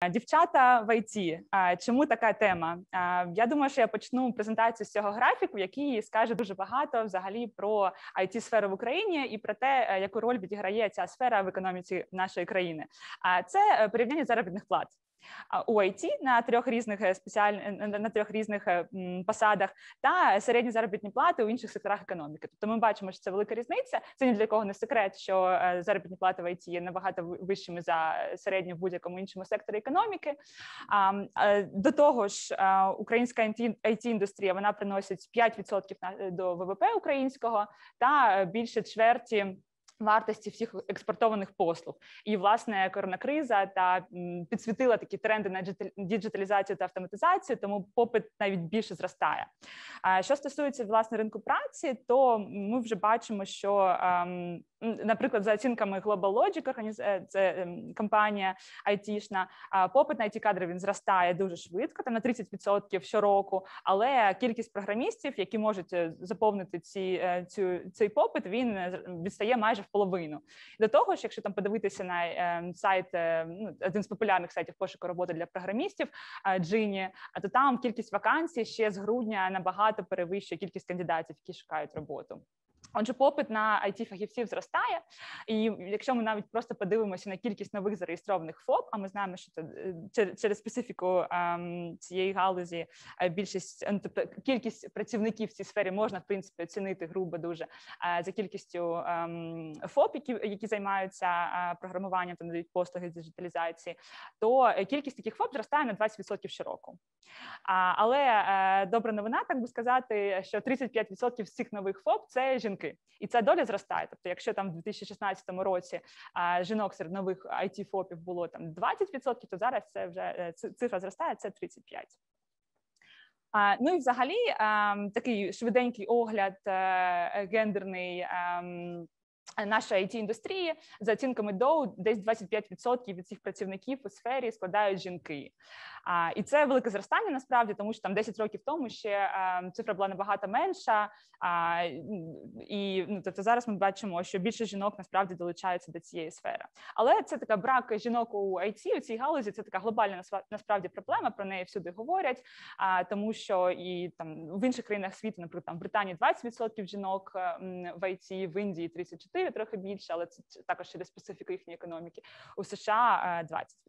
Дівчата в ІТ. Чому така тема? Я думаю, що я почну презентацію з цього графіку, який скаже дуже багато взагалі про IT-сферу в Україні і про те, яку роль відіграє ця сфера в економіці нашої країни. Це порівняння заробітних плат. У IT на трьох різних посадах та середні заробітні плати у інших секторах економіки. Тобто ми бачимо, що це велика різниця. Це ні для кого не секрет, що заробітні плати в IT є набагато вищими за середню в будь-якому іншому секторі економіки. До того ж, українська IT-індустрія, вона приносить 5% до ВВП українського та більше чверті вартості всіх експортованих послуг. І, власне, коронакриза та підсвітила такі тренди на діджиталізацію та автоматизацію, тому попит навіть більше зростає. Що стосується, власне, ринку праці, то ми вже бачимо, що, наприклад, за оцінками GlobalLogic, це компанія айтішна, попит на IT-кадри він зростає дуже швидко, там на 30% щороку, але кількість програмістів, які можуть заповнити цей попит, він відстає майже в половину. До того ж, якщо там подивитися на сайт, один з популярних сайтів пошуку роботи для програмістів, Джині, то там кількість вакансій ще з грудня набагато перевищує кількість кандидатів, які шукають роботу. Отже, попит на IT-фахівців зростає, і якщо ми навіть просто подивимося на кількість нових зареєстрованих ФОП, а ми знаємо, що це через специфіку цієї галузі тобто кількість працівників в цій сфері можна, в принципі, оцінити грубо дуже за кількістю ФОП, які займаються програмуванням та надають послуги з диджиталізації, то кількість таких ФОП зростає на 20% щороку. Але добра новина, так би сказати, що 35% з цих нових ФОП – це жінки. І ця доля зростає. Тобто, якщо там в 2016 році жінок серед нових IT-ФОПів було там 20%, то зараз це вже цифра зростає, це 35%. Ну і взагалі такий швиденький огляд гендерний нашої IT-індустрії. За оцінками Dow, десь 25% від цих працівників у сфері складають жінки. І це велике зростання, насправді, тому що там 10 років тому ще цифра була набагато менша. І тобто зараз ми бачимо, що більше жінок насправді долучаються до цієї сфери. Але це така брак жінок у IT, у цій галузі, це така глобальна насправді проблема, про неї всюди говорять, тому що і там в інших країнах світу, наприклад, там в Британії 20% жінок в IT, в Індії 34%, трохи більше, але це також через специфіку їхньої економіки. У США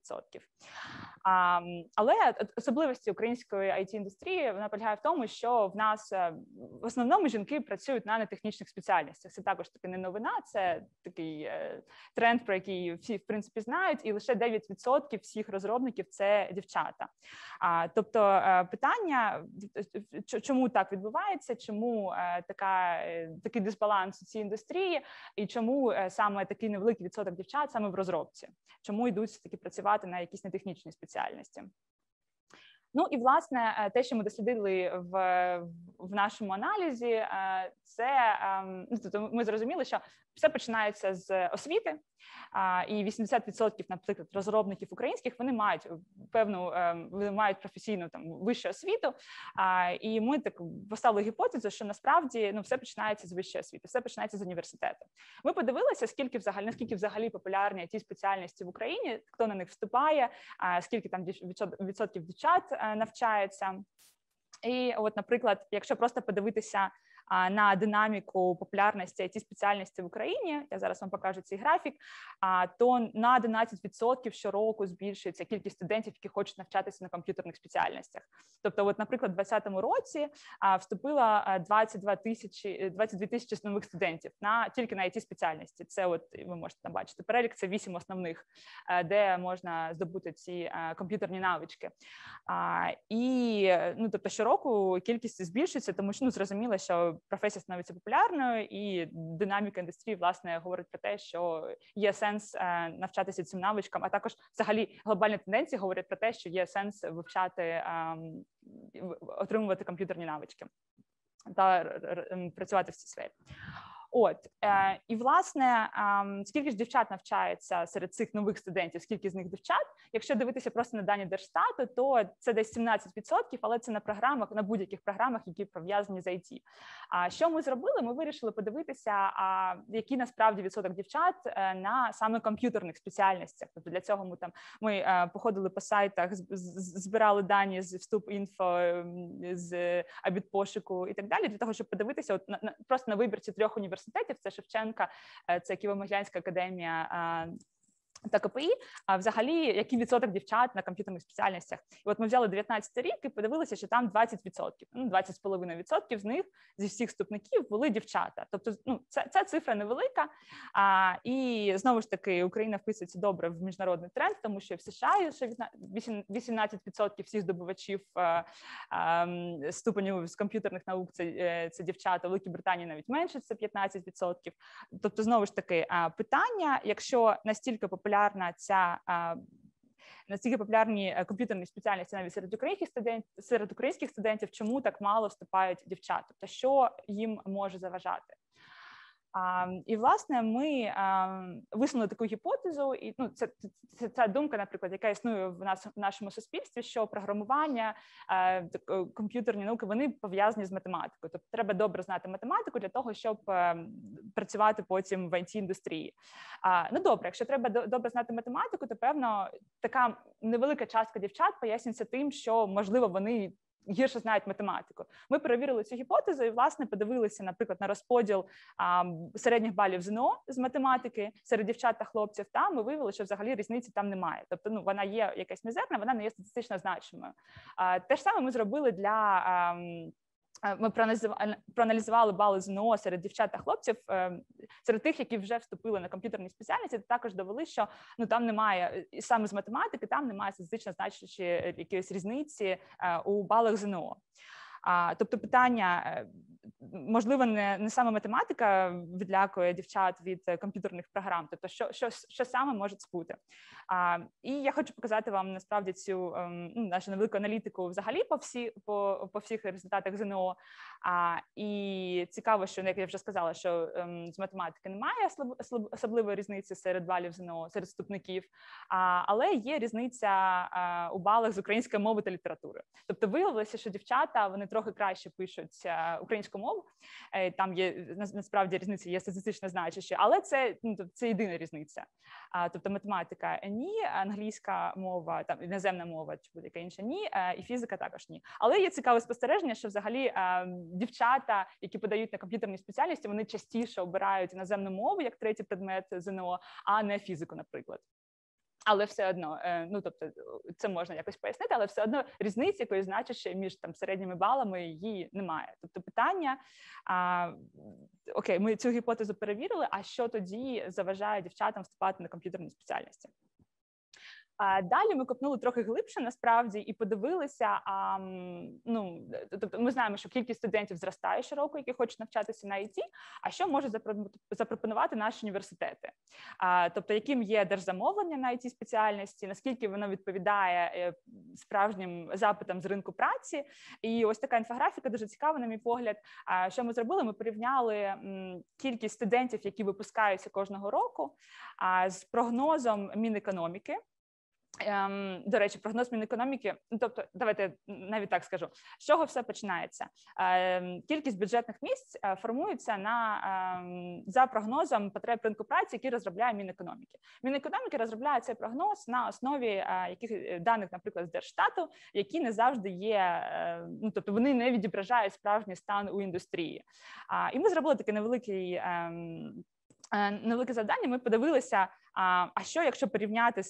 20%. Але особливості української IT-індустрії, вона полягає в тому, що в нас в основному жінки працюють на нетехнічних спеціальностях. Це також таки не новина, це такий тренд, про який всі, в принципі, знають, і лише 9% всіх розробників – це дівчата. Тобто питання, чому так відбувається, чому такий дисбаланс у цій індустрії, і чому саме такий невеликий відсоток дівчат саме в розробці, чому йдуть таки працювати на якісь нетехнічні спеціальності. Ну і, власне, те, що ми дослідили в нашому аналізі, це, тобто ми зрозуміли, що все починається з освіти, і 80%, наприклад, розробників українських, вони мають мають професійну там вищу освіту, і ми так поставили гіпотезу, що насправді все починається з вищої освіти, все починається з університету. Ми подивилися, наскільки взагалі популярні ті спеціальності в Україні, хто на них вступає, скільки там відсотків дівчат навчається. І от, наприклад, якщо просто подивитися на динаміку популярності IT-спеціальності в Україні, я зараз вам покажу цей графік, то на 11% щороку збільшується кількість студентів, які хочуть навчатися на комп'ютерних спеціальностях. Тобто, от, наприклад, у 2020 році вступило 22 тисячі нових студентів тільки на IT-спеціальності. Це, от, ви можете там бачити, перелік – це 8 основних, де можна здобути ці комп'ютерні навички. І, тобто, щороку кількість збільшується, тому що, зрозуміло, що професія становиться популярною, і динаміка індустрії, власне, говорить про те, що є сенс навчатися цим навичкам, а також взагалі глобальні тенденції говорять про те, що є сенс вивчати, отримувати комп'ютерні навички та працювати в цій сфері. І, власне, скільки ж дівчат навчається серед цих нових студентів, скільки з них дівчат? Якщо дивитися просто на дані Держстату, то це десь 17%, але це на програмах, на будь-яких програмах, які пов'язані з IT. А що ми зробили? Ми вирішили подивитися, який насправді відсоток дівчат на саме комп'ютерних спеціальностях. Тобто для цього ми походили по сайтах, збирали дані з Вступ.Інфо, з Абітпошуку і так далі, для того, щоб подивитися просто на вибірці 3 університетів, це Шевченка, це Києво-Могилянська академія та КПІ, а взагалі, який відсоток дівчат на комп'ютерних спеціальностях. І от ми взяли 19 рік і подивилися, що там 20%, 20,5% з них, зі всіх вступників, були дівчата. Тобто, ця цифра невелика, і знову ж таки Україна вписується добре в міжнародний тренд, тому що в США ще 18% всіх здобувачів ступенів з комп'ютерних наук це дівчата, в Великій Британії навіть менше, це 15%. Тобто, знову ж таки, питання, якщо настільки настільки популярні комп'ютерні спеціальності навіть серед українських студентів, чому так мало вступають дівчат? Тобто, що їм може заважати? І, власне, ми висунули таку гіпотезу, і це ця думка, наприклад, яка існує в нашому суспільстві, що програмування, комп'ютерні науки, вони пов'язані з математикою. Тобто треба добре знати математику для того, щоб працювати потім в IT-індустрії. Добре, якщо треба добре знати математику, то, певно, така невелика частка дівчат пояснюється тим, що, можливо, вони гірше знають математику. Ми перевірили цю гіпотезу і, власне, подивилися, наприклад, на розподіл середніх балів ЗНО з математики серед дівчат та хлопців, та ми виявили, що взагалі різниці там немає. Тобто, вона є якась мізерна, вона не є статистично значимою. Те ж саме ми зробили ми проаналізували бали ЗНО серед дівчат та хлопців, серед тих, які вже вступили на комп'ютерні спеціальності, також довели, що там немає, саме з математики, там немає статистично значущої якоїсь різниці у балах ЗНО. Тобто питання, можливо, не саме математика відлякує дівчат від комп'ютерних програм, тобто що саме може спути. І я хочу показати вам насправді цю нашу невелику аналітику взагалі по всіх результатах ЗНО. І цікаво, що, як я вже сказала, що з математики немає особливої різниці серед балів ЗНО, серед вступників, але є різниця у балах з української мови та літератури. Тобто виявилося, що дівчата, вони трохи краще пишуть українську мову, там є, насправді, різниця є статистично значущі, але це єдина різниця. Тобто математика – ні, англійська мова, там, іноземна мова чи будь-яка інша – ні, і фізика також ні. Але є цікаве спостереження, що взагалі дівчата, які подають на комп'ютерні спеціальності, вони частіше обирають іноземну мову як третій предмет ЗНО, а не фізику, наприклад. Але все одно, тобто це можна якось пояснити, але все одно різниці якоїсь значущої між середніми балами її немає. Тобто питання, окей, ми цю гіпотезу перевірили, а що тоді заважає дівчатам вступати на комп'ютерні спеціальності? Далі ми копнули трохи глибше, насправді, і подивилися, тобто ми знаємо, що кількість студентів зростає щороку, які хочуть навчатися на IT, а що можуть запропонувати наші університети? Тобто, яким є держзамовлення на IT-спеціальності, наскільки воно відповідає справжнім запитам з ринку праці. І ось така інфографіка дуже цікава, на мій погляд. Що ми зробили? Ми порівняли кількість студентів, які випускаються кожного року, з прогнозом Мінекономіки. До речі, прогноз Мінекономіки, тобто, давайте навіть так скажу, з чого все починається. Кількість бюджетних місць формується за прогнозом потреб ринку праці, який розробляє Мінекономіки. Мінекономіки розробляє цей прогноз на основі яких даних, наприклад, з Держстату, які не завжди є, тобто вони не відображають справжній стан у індустрії. І ми зробили таке невелике завдання, ми подивилися, а що, якщо порівняти,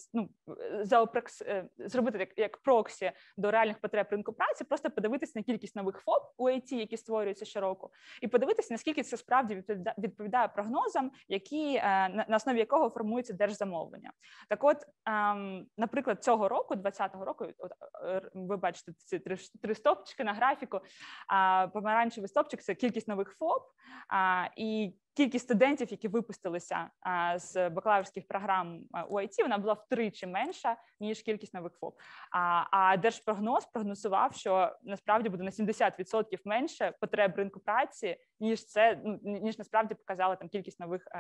зробити як проксі до реальних потреб ринку праці, просто подивитися на кількість нових ФОП у IT, які створюються щороку, і подивитися, наскільки це справді відповідає прогнозам, на основі якого формується держзамовлення. Так от, наприклад, цього року, 2020 року, ви бачите ці три стовпчики на графіку, помаранчевий стовпчик – це кількість нових ФОП, і кількість студентів, які випустилися з бакалаврських програм у IT, вона була втричі менша, ніж кількість нових ФОП. А Держпрогноз прогнозував, що насправді буде на 70% менше потреб ринку праці, ніж насправді показала там кількість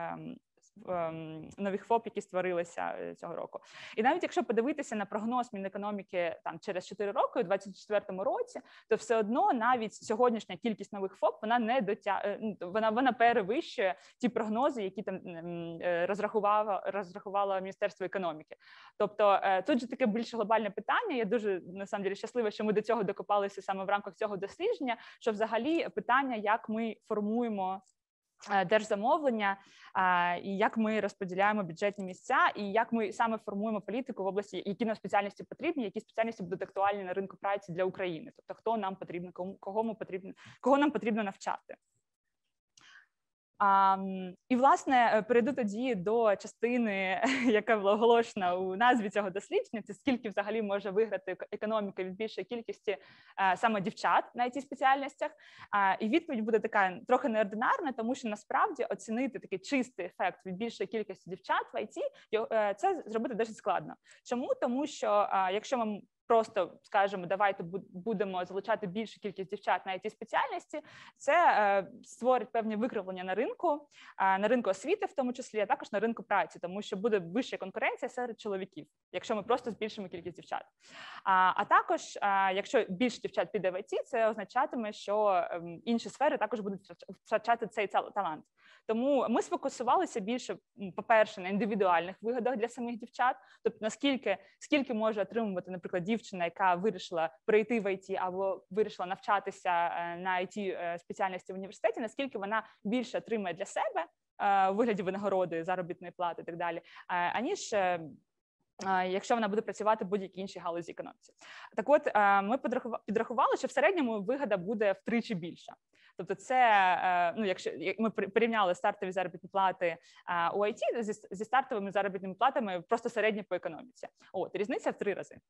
нових ФОП, які створилися цього року. І навіть якщо подивитися на прогноз Мінекономіки там через 4 роки, у 2024 році, то все одно навіть сьогоднішня кількість нових ФОП, вона перевищує ті прогнози, які там розрахувало Міністерство економіки. Тобто тут же таке більш глобальне питання. Я дуже, на самом деле, щаслива, що ми до цього докопалися саме в рамках цього дослідження, що взагалі питання, як ми формуємо держзамовлення, і як ми розподіляємо бюджетні місця, і як ми саме формуємо політику в області, які нам спеціальності потрібні, які спеціальності будуть актуальні на ринку праці для України, тобто хто нам потрібен, кого нам потрібно навчати. І, власне, перейду тоді до частини, яка була оголошена у назві цього дослідження, це скільки взагалі може виграти економіка від більшої кількості саме дівчат на IT-спеціальностях. І відповідь буде така трохи неординарна, тому що насправді оцінити такий чистий ефект від більшої кількості дівчат в IT, це зробити досить складно. Чому? Тому що якщо ми просто скажемо, давайте будемо залучати більшу кількість дівчат на IT-спеціальності, це створить певні викривлення на ринку освіти, в тому числі, а також на ринку праці, тому що буде вища конкуренція серед чоловіків, якщо ми просто збільшимо кількість дівчат. А також, якщо більше дівчат піде в IT, це означатиме, що інші сфери також будуть втрачати цей талант. Тому ми сфокусувалися більше, по-перше, на індивідуальних вигодах для самих дівчат, тобто скільки може отримувати, наприклад, дівчина, яка вирішила перейти в IT або вирішила навчатися на IT-спеціальності в університеті, наскільки вона більше отримає для себе у вигляді винагороди, заробітної плати і так далі, аніж якщо вона буде працювати в будь-якій іншій галузі економіці. Так от, ми підрахували, що в середньому вигода буде втричі більша. Тобто це, якщо ми порівняли стартові заробітні плати у IT зі стартовими заробітними платами просто середні по економіці. Різниця в 3 рази.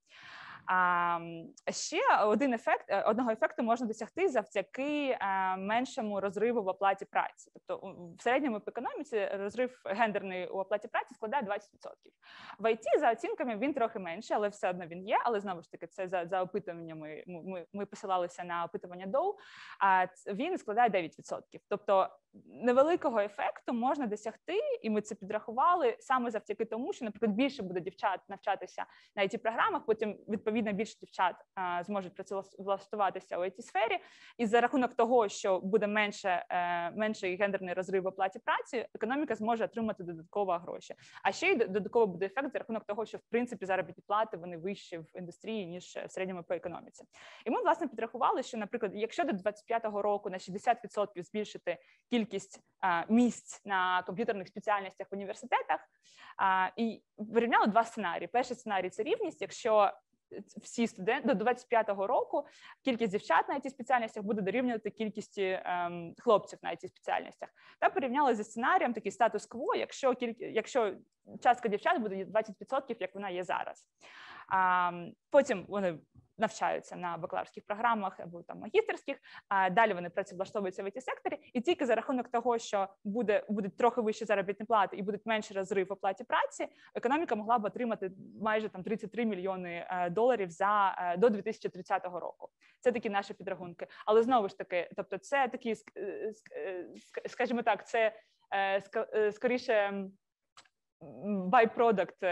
Ще одного ефекту можна досягти завдяки меншому розриву в оплаті праці. Тобто в середньому по економіці розрив гендерний у оплаті праці складає 20%. В IT, за оцінками, він трохи менше, але все одно він є. Але знову ж таки, це за опитуваннями, ми посилалися на опитування Dow, він складає 9%. Тобто невеликого ефекту можна досягти, і ми це підрахували, саме завдяки тому, що, наприклад, більше буде дівчат навчатися на IT-програмах, потім, відповідно, більше дівчат зможуть працевлаштуватися у IT-сфері, і за рахунок того, що буде менший гендерний розрив в оплаті праці, економіка зможе отримати додатково гроші. А ще й додатково буде ефект за рахунок того, що, в принципі, заробітні плати, вони вищі в індустрії, ніж в середньому по економіці. І ми, власне, підрахували, що, наприклад, якщо до 25-го року на 60% збільшити кількість місць на комп'ютерних спеціальностях в університетах, і порівняли 2 сценарії. Перший сценарій – це рівність, якщо всі студенти до 25-го року кількість дівчат на IT-спеціальностях буде дорівнювати кількості хлопців на IT-спеціальностях. Та порівняли зі сценарієм такий статус-кво, якщо частка дівчат буде 20%, як вона є зараз. Потім вони навчаються на бакалаврських програмах або там магістерських, далі вони працевлаштовуються в IT-секторі, і тільки за рахунок того, що будуть трохи вищі заробітні плати і будуть менший розрив в оплаті праці, економіка могла б отримати майже там 33 мільйони доларів до 2030 року. Це такі наші підрахунки. Але знову ж таки, тобто це такі, скажімо так, це скоріше byproduct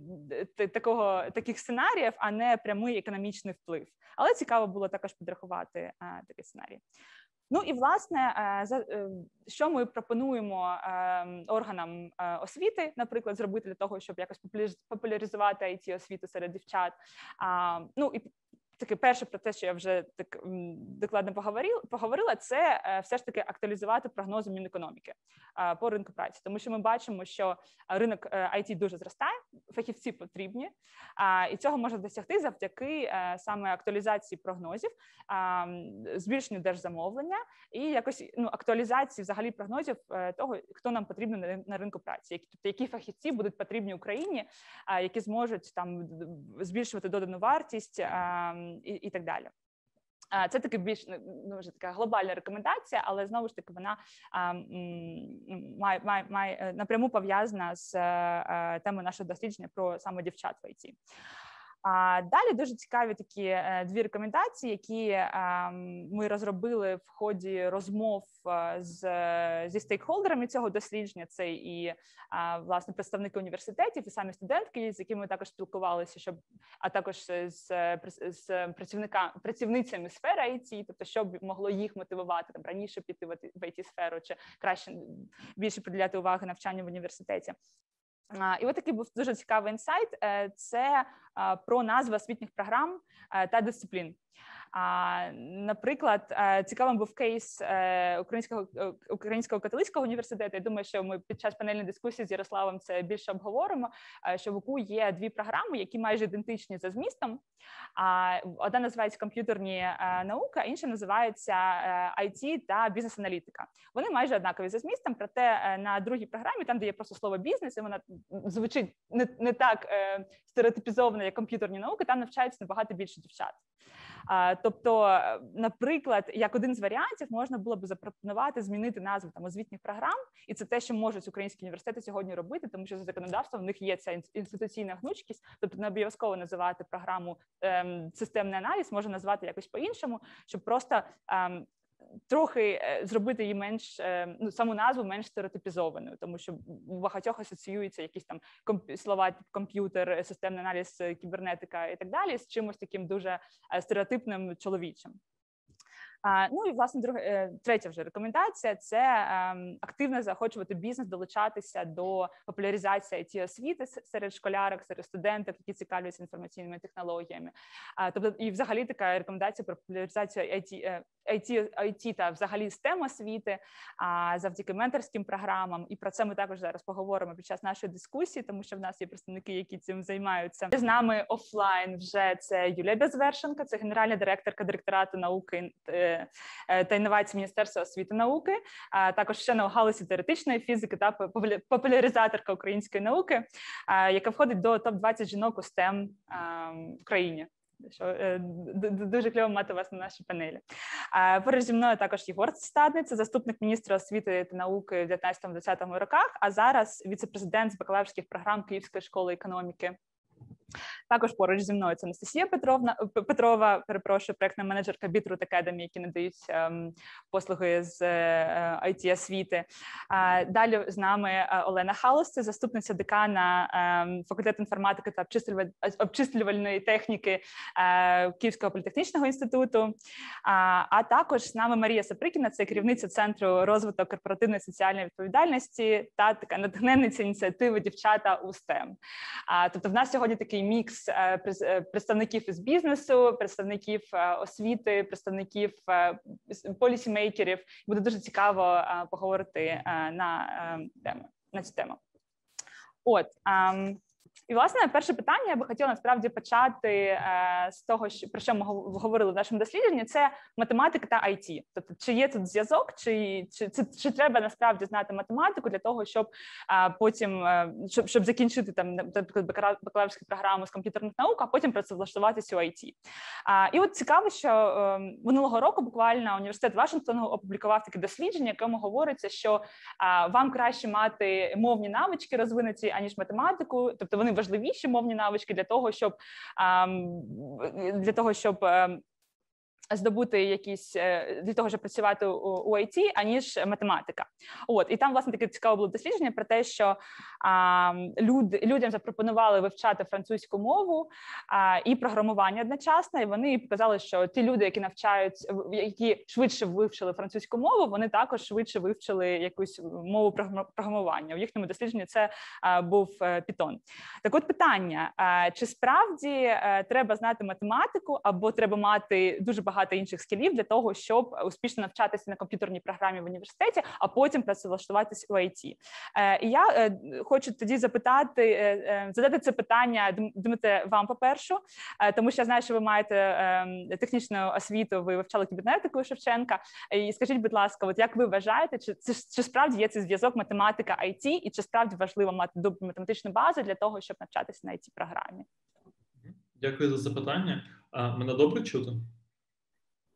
таких сценаріїв, а не прямий економічний вплив. Але цікаво було також підрахувати такий сценарій. Ну і, власне, що ми пропонуємо органам освіти, наприклад, зробити для того, щоб якось популяризувати IT-освіту серед дівчат. Ну і таке перше про те, що я вже так докладно поговорила, це все ж таки актуалізувати прогнози Мінекономіки по ринку праці. Тому що ми бачимо, що ринок IT дуже зростає, фахівці потрібні, і цього можна досягти завдяки саме актуалізації прогнозів, збільшенню держзамовлення і якось актуалізації взагалі прогнозів того, хто нам потрібен на ринку праці, тобто які фахівці будуть потрібні Україні, які зможуть там збільшувати додану вартість і так далі. Це таки більш вже така глобальна рекомендація, але знову ж таки вона має напряму пов'язана з темою нашого дослідження про саме дівчат в ІТ. Далі дуже цікаві такі дві рекомендації, які ми розробили в ході розмов зі стейкхолдерами цього дослідження. Це і власне представники університетів, і самі студентки, з якими ми також спілкувалися, а також з працівницями сфери IT, тобто щоб могло їх мотивувати там раніше піти в IT-сферу чи краще більше приділяти уваги навчанню в університеті. І от такий був дуже цікавий інсайт – це про назви освітніх програм та дисциплін. Наприклад, цікавим був кейс Українського католицького університету. Я думаю, що ми під час панельної дискусії з Ярославом це більше обговоримо, що в УКУ є дві програми, які майже ідентичні за змістом. Одна називається комп'ютерні науки, а інша називається IT та бізнес-аналітика. Вони майже однакові за змістом, проте на другій програмі, там, де є просто слово «бізнес», і вона звучить не так стереотипізовано, як комп'ютерні науки, там навчаються набагато більше дівчат. Тобто, наприклад, як один з варіантів можна було б запропонувати змінити назву там освітніх програм, і це те, що можуть українські університети сьогодні робити, тому що за законодавством в них є ця інституційна гнучкість, тобто не обов'язково називати програму системний аналіз, можна назвати якось по-іншому, щоб просто трохи зробити її менш, саму назву менш стереотипізованою, тому що у багатьох асоціюються якісь там слова типу комп'ютер, системний аналіз, кібернетика і так далі з чимось таким дуже стереотипним чоловічим. Ну і, власне, третя вже рекомендація – це активно заохочувати бізнес долучатися до популяризації IT-освіти серед школярок, серед студентів, які цікавляться інформаційними технологіями. Тобто, і взагалі така рекомендація про популяризацію IT та взагалі STEM освіти завдяки менторським програмам. І про це ми також зараз поговоримо під час нашої дискусії, тому що в нас є представники, які цим займаються. З нами офлайн вже це Юлія Безвершенко, це генеральна директорка директорату науки та інновацій Міністерства освіти і науки, також вчена у галузі теоретичної фізики та популяризаторка української науки, яка входить до топ-20 жінок у STEM в Україні. Що дуже кльово мати вас на нашій панелі. Поруч зі мною також Єгор Стадний, це заступник міністра освіти та науки в 19-20 роках, а зараз віце-президент з бакалаврських програм Київської школи економіки. Також поруч зі мною це Анастасія Петрова, проєктна менеджерка Бітрут Academy, які надають послуги з IT-освіти. Далі з нами Олена Халус, це заступниця декана факультету інформатики та обчислювальної техніки Київського політехнічного інституту. А також з нами Марія Саприкіна, це керівниця Центру розвитку корпоративної соціальної відповідальності та така натхненниця ініціативи «Дівчата у STEM». Тобто в нас сьогодні такий мікс представників із бізнесу, представників освіти, представників полісімейкерів. Буде дуже цікаво поговорити на цю тему. І, власне, перше питання я би хотіла насправді почати з того, про що ми говорили в нашому дослідженні, це математика та IT. Тобто, чи є тут зв'язок, чи треба насправді знати математику для того, щоб потім, щоб закінчити там, наприклад, бакалаврську програму з комп'ютерних наук, а потім працевлаштуватися у IT. І от цікаво, що минулого року буквально університет Вашингтону опублікував таке дослідження, в якому говориться, що вам краще мати мовні навички розвинуті, аніж математику, тобто вони важливіші мовні навички для того, щоб здобути якісь, для того, щоб працювати у IT, аніж математика. І там, власне, таке цікаве було дослідження про те, що людям запропонували вивчати французьку мову і програмування одночасно, і вони показали, що ті люди, які швидше вивчили французьку мову, вони також швидше вивчили якусь мову програмування. У їхньому дослідженні це був Python. Так от питання, чи справді треба знати математику, або треба мати дуже багато інших скілів для того, щоб успішно навчатися на комп'ютерній програмі в університеті, а потім працевлаштуватися у IT. І я хочу тоді задати це питання, Дмитре, вам по-перше, тому що я знаю, що ви маєте технічну освіту, ви вивчали кібернетику у Шевченка. І скажіть, будь ласка, от як ви вважаєте, чи справді є цей зв'язок математика IT, і чи справді важливо мати добру математичну базу для того, щоб навчатися на IT-програмі? Дякую за запитання. Мене добре чути?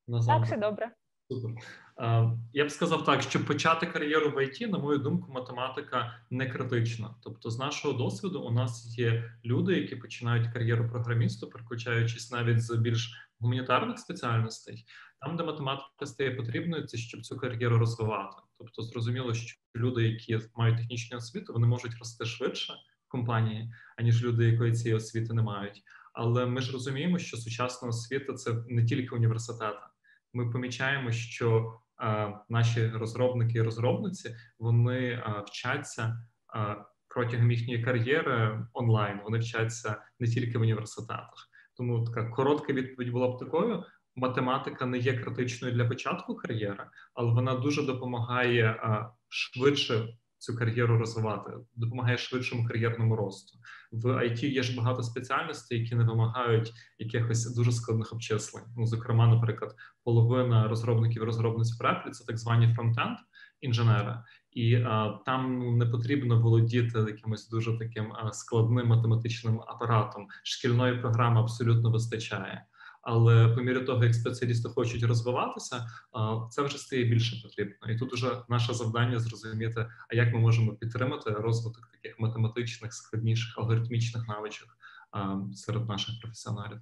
Так, все добре. Супер. Я б сказав так, щоб почати кар'єру в ІТ, на мою думку, математика не критична. Тобто, з нашого досвіду, у нас є люди, які починають кар'єру програмісту, переключаючись навіть з більш гуманітарних спеціальностей, там, де математика стає потрібною, це щоб цю кар'єру розвивати. Тобто, зрозуміло, що люди, які мають технічну освіту, вони можуть рости швидше в компанії, аніж люди, якої цієї освіти не мають. Але ми ж розуміємо, що сучасна освіта – це не тільки університети. Ми помічаємо, що наші розробники і розробниці, вони вчаться протягом їхньої кар'єри онлайн, вони вчаться не тільки в університетах. Тому така коротка відповідь була б такою. Математика не є критичною для початку кар'єри, але вона дуже допомагає швидше цю кар'єру розвивати, допомагає швидшому кар'єрному росту. В IT є ж багато спеціальностей, які не вимагають якихось дуже складних обчислень. Ну, зокрема, наприклад, половина розробників і розробниць в Apple – це так звані фронтенд інженери, і там не потрібно володіти якимось дуже таким складним математичним апаратом. Шкільної програми абсолютно вистачає. Але по мірі того, як спеціалісти хочуть розвиватися, це вже стає більше потрібно. І тут уже наше завдання зрозуміти, а як ми можемо підтримати розвиток таких математичних, складніших, алгоритмічних навичок серед наших професіоналів.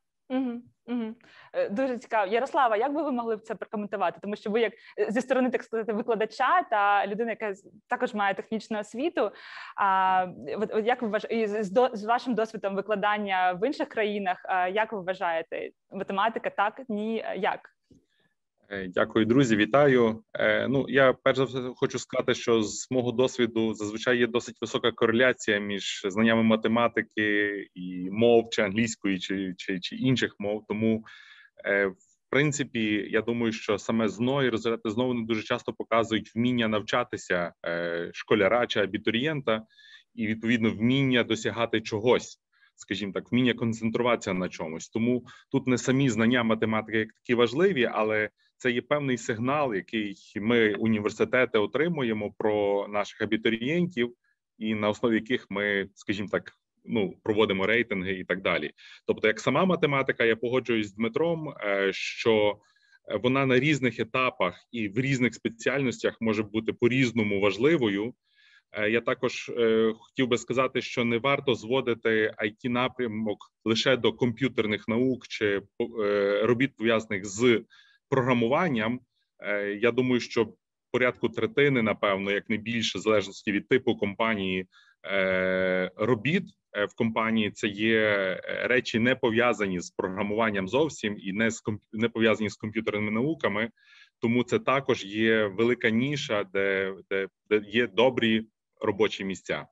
Дуже цікаво. Ярослава, як би ви могли б це прокоментувати? Тому що ви як зі сторони, так сказати, викладача та людина, яка також має технічну освіту, як ви вважаєте, з вашим досвідом викладання в інших країнах, як ви вважаєте, математика так, ні, як? Дякую, друзі, вітаю. Ну, я перш за все хочу сказати, що з мого досвіду зазвичай є досить висока кореляція між знаннями математики і мов, чи англійської, чи інших мов. Тому, в принципі, я думаю, що саме ЗНО і результати ЗНО вони дуже часто показують вміння навчатися школяра чи абітурієнта і, відповідно, вміння досягати чогось. Скажімо так, вміння концентруватися на чомусь. Тому тут не самі знання математики як такі важливі, але це є певний сигнал, який ми, університети, отримуємо про наших абітурієнтів, і на основі яких ми, скажімо так, проводимо рейтинги і так далі. Тобто, як сама математика, я погоджуюсь з Дмитром, що вона на різних етапах і в різних спеціальностях може бути по-різному важливою. Я також хотів би сказати, що не варто зводити IT-напрямок лише до комп'ютерних наук чи робіт, пов'язаних з програмуванням. Я думаю, що порядку третини, напевно, як не більше, в залежності від типу компанії, робіт в компанії, це є речі, не пов'язані з програмуванням зовсім і не пов'язані з комп'ютерними науками. Тому це також є велика ніша, де є добрі робочі місця.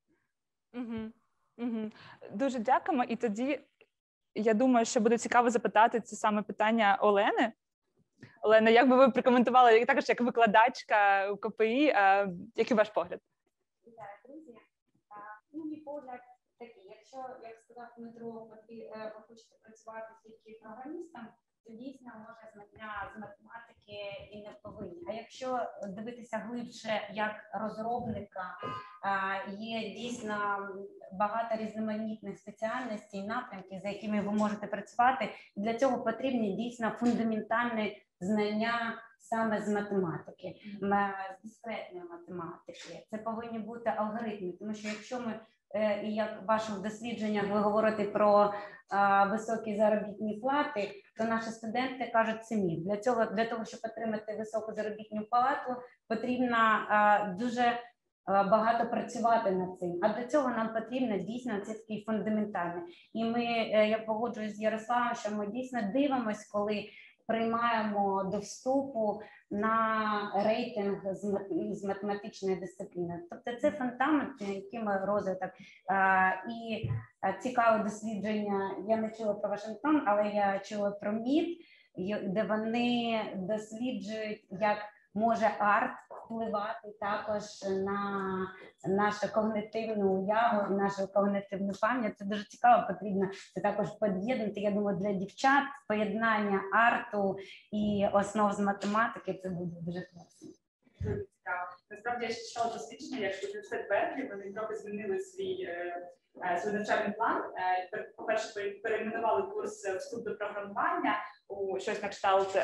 Дуже дякуємо. І тоді, я думаю, що буде цікаво запитати це саме питання Олени. Олена, як би ви прокоментували, також як викладачка у КПІ, який ваш погляд? Вітаю, друзі. Мій погляд такий, якщо, як сказав Дмитро, ви хочете працювати тільки програмістом, то дійсно може знання з математики і не повинні. А якщо дивитися глибше як розробника, є дійсно багато різноманітних спеціальностей, напрямків, за якими ви можете працювати. І для цього потрібні дійсно фундаментальні знання саме з математики, з дискретної математики. Це повинні бути алгоритми, тому що якщо ми, і як в ваших дослідженнях ви говорите про високі заробітні плати, то наші студенти кажуть, це міф. Для того, щоб отримати високу заробітну плату, потрібно дуже багато працювати над цим. А для цього нам потрібно дійсно це такий фундаментальний. І я погоджуюсь з Ярославом, що ми дійсно дивимось, коли приймаємо до вступу на рейтинг з математичної дисципліни. Тобто це фундамент, який ми розвиток. І цікаве дослідження, я не чула про Вашингтон, але я чула про МІД, де вони досліджують, як може арт впливати також на нашу когнитивну уяву, нашу когнитивну пам'ять. Це дуже цікаво, потрібно це також поєднати. Я думаю, для дівчат поєднання арту і основ з математики – це буде дуже класно. Дуже цікаво. Насправді, я ще читала дослідження, як університет Берклі, вони трохи змінили свій навчальний план. По-перше, перейменували курс вступ до програмування, у щось на кшталт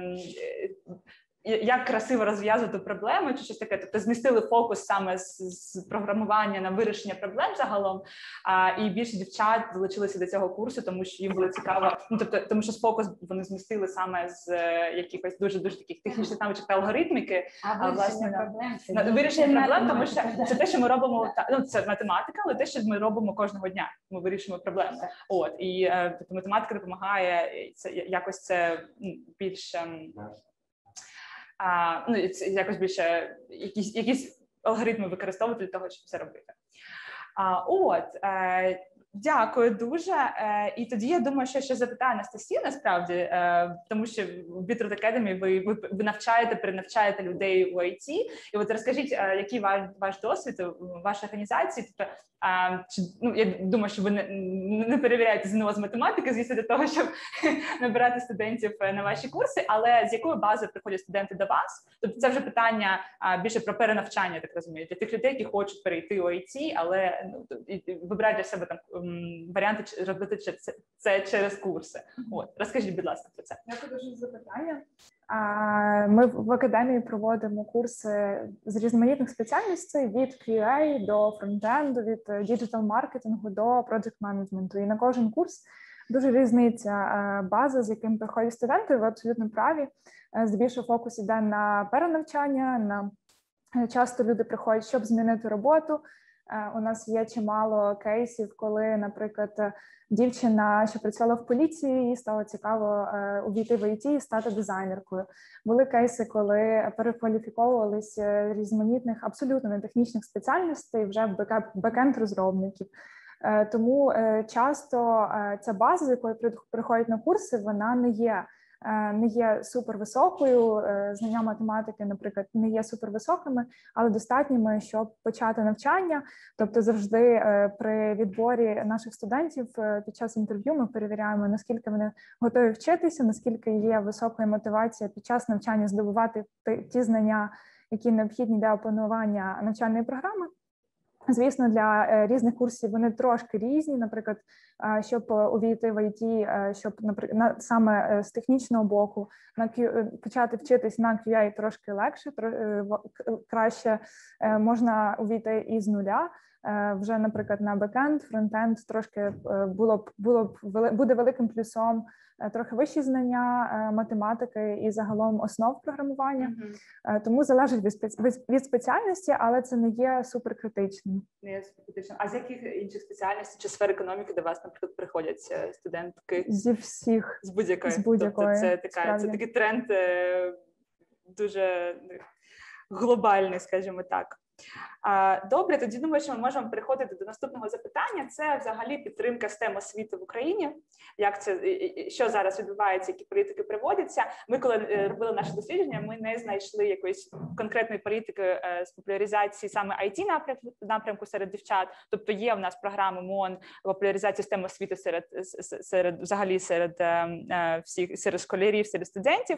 як красиво розв'язувати проблеми чи щось таке. Тобто змістили фокус саме з програмування на вирішення проблем загалом, і більше дівчат долучилися до цього курсу, тому що їм було цікаво, ну, тобто, тому що фокус вони змістили саме з якихось дуже-дуже таких технічних навичок та алгоритміки. Вирішення проблем, тому що це те, що ми робимо, ну, це математика, але те, що ми робимо кожного дня, ми вирішуємо проблеми. От, і тобто, математика допомагає якось це більш... ну, якось більше якісь алгоритми використовувати для того, щоб це робити. Дякую дуже. І тоді я думаю, що ще запитаю Анастасію, насправді, тому що в Bitrut Academy ви навчаєте, перенавчаєте людей у IT. І от розкажіть, який ваш досвід у вашій організації? Тобто, ну, я думаю, що ви не перевіряєте ЗНО з математики, звісно, для того, щоб набирати студентів на ваші курси, але з якою базою приходять студенти до вас? Тобто це вже питання більше про перенавчання, так розумію, для тих людей, які хочуть перейти у IT, але вибирають для себе там варіанти робити це через курси. От, розкажіть, будь ласка, про це. Дякую дуже за запитання. Ми в академії проводимо курси з різноманітних спеціальностей від QA до фронтенду, від діджитал-маркетингу до проджект-менеджменту. І на кожен курс дуже різниця база, з яким приходять студенти. Ви абсолютно праві. Здебільшого фокус іде на перенавчання, часто люди приходять, щоб змінити роботу. У нас є чимало кейсів, коли, наприклад, дівчина, що працювала в поліції, їй стало цікаво увійти в IT і стати дизайнеркою. Були кейси, коли перекваліфіковувалися різноманітних, абсолютно не технічних спеціальностей вже в бекенд-розробників. Тому часто ця база, з якою приходять на курси, вона не є супервисокою, знання математики, наприклад, не є супервисокими, але достатніми, щоб почати навчання. Тобто завжди при відборі наших студентів під час інтерв'ю ми перевіряємо, наскільки вони готові вчитися, наскільки є висока мотивація під час навчання здобувати ті знання, які необхідні для опанування навчальної програми. Звісно, для різних курсів вони трошки різні, наприклад, щоб увійти в IT, щоб, наприклад, саме з технічного боку почати вчитись на QA трошки легше, краще можна увійти із нуля. Вже, наприклад, на бекенд, фронтенд трошки буде великим плюсом трохи вищі знання математики і загалом основ програмування. Тому залежить від спеціальності, але це не є суперкритичним. Не суперкритичним. А з яких інших спеціальностей чи сфер економіки до вас, наприклад, приходять студентки? Зі всіх. З будь-якої. Тобто це такий тренд дуже глобальний, скажімо так. Добре, тоді думаю, що ми можемо переходити до наступного запитання. Це взагалі підтримка STEM освіти в Україні. Як це, що зараз відбувається, які політики приводяться? Ми, коли робили наше дослідження, ми не знайшли якоїсь конкретної політики з популяризації саме IT-напрямку серед дівчат. Тобто є в нас програми МОН популяризації STEM освіти серед школярів, серед студентів.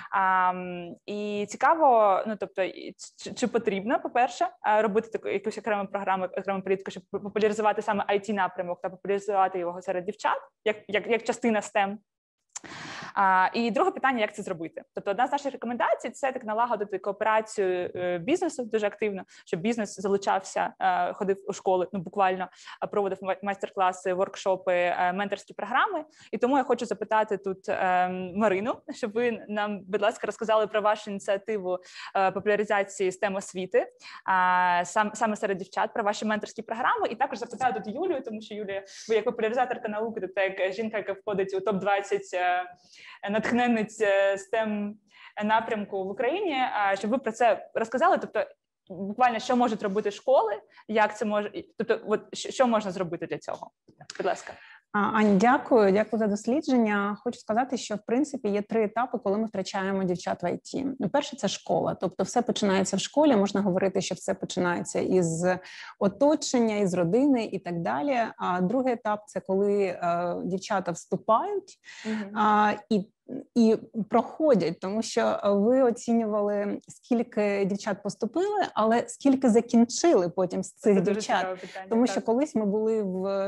І цікаво, ну тобто, чи потрібно, по-перше, робити таку якусь окрему програму, окрему політику, щоб популяризувати саме IT-напрямок та популяризувати його серед дівчат, як частина STEM. І друге питання, як це зробити. Тобто одна з наших рекомендацій – це так налагодити кооперацію бізнесу дуже активно, щоб бізнес залучався, ходив у школи, ну буквально проводив майстер-класи, воркшопи, менторські програми. І тому я хочу запитати тут Марину, щоб ви нам, будь ласка, розказали про вашу ініціативу популяризації STEM освіти, саме серед дівчат, про ваші менторські програми. І також запитаю тут Юлію, тому що Юлія, ви як популяризаторка науки, тобто як жінка, яка входить у топ-20 натхненниць STEM напрямку в Україні, щоб ви про це розказали, тобто буквально, що можуть робити школи, як це може, тобто от, що можна зробити для цього? Будь ласка. Аня, дякую за дослідження. Хочу сказати, що в принципі є 3 етапи, коли ми втрачаємо дівчат в ІТ. Перше – це школа, тобто все починається в школі, можна говорити, що все починається із оточення, із родини і так далі. А другий етап – це коли дівчата вступають, і і проходять, тому що ви оцінювали, скільки дівчат поступили, але скільки закінчили потім з цих дівчат. Тому що колись ми були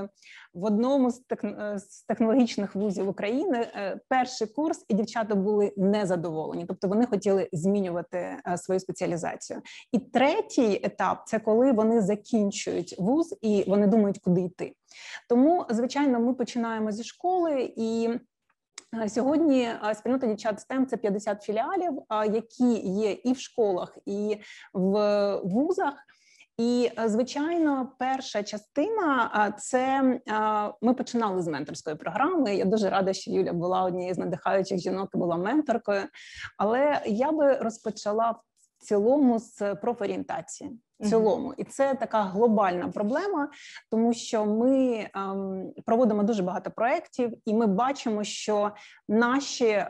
в одному з технологічних вузів України, перший курс, і дівчата були незадоволені, тобто вони хотіли змінювати свою спеціалізацію. І третій етап – це коли вони закінчують вуз і вони думають, куди йти. Тому, звичайно, ми починаємо зі школи, і сьогодні спільнота дівчат STEM – це 50 філіалів, які є і в школах, і в вузах. І, звичайно, перша частина – це ми починали з менторської програми. Я дуже рада, що Юля була однією з надихаючих жінок і була менторкою. Але я би розпочала в цілому з профорієнтації. В цілому. І це така глобальна проблема, тому що ми проводимо дуже багато проєктів, і ми бачимо, що наші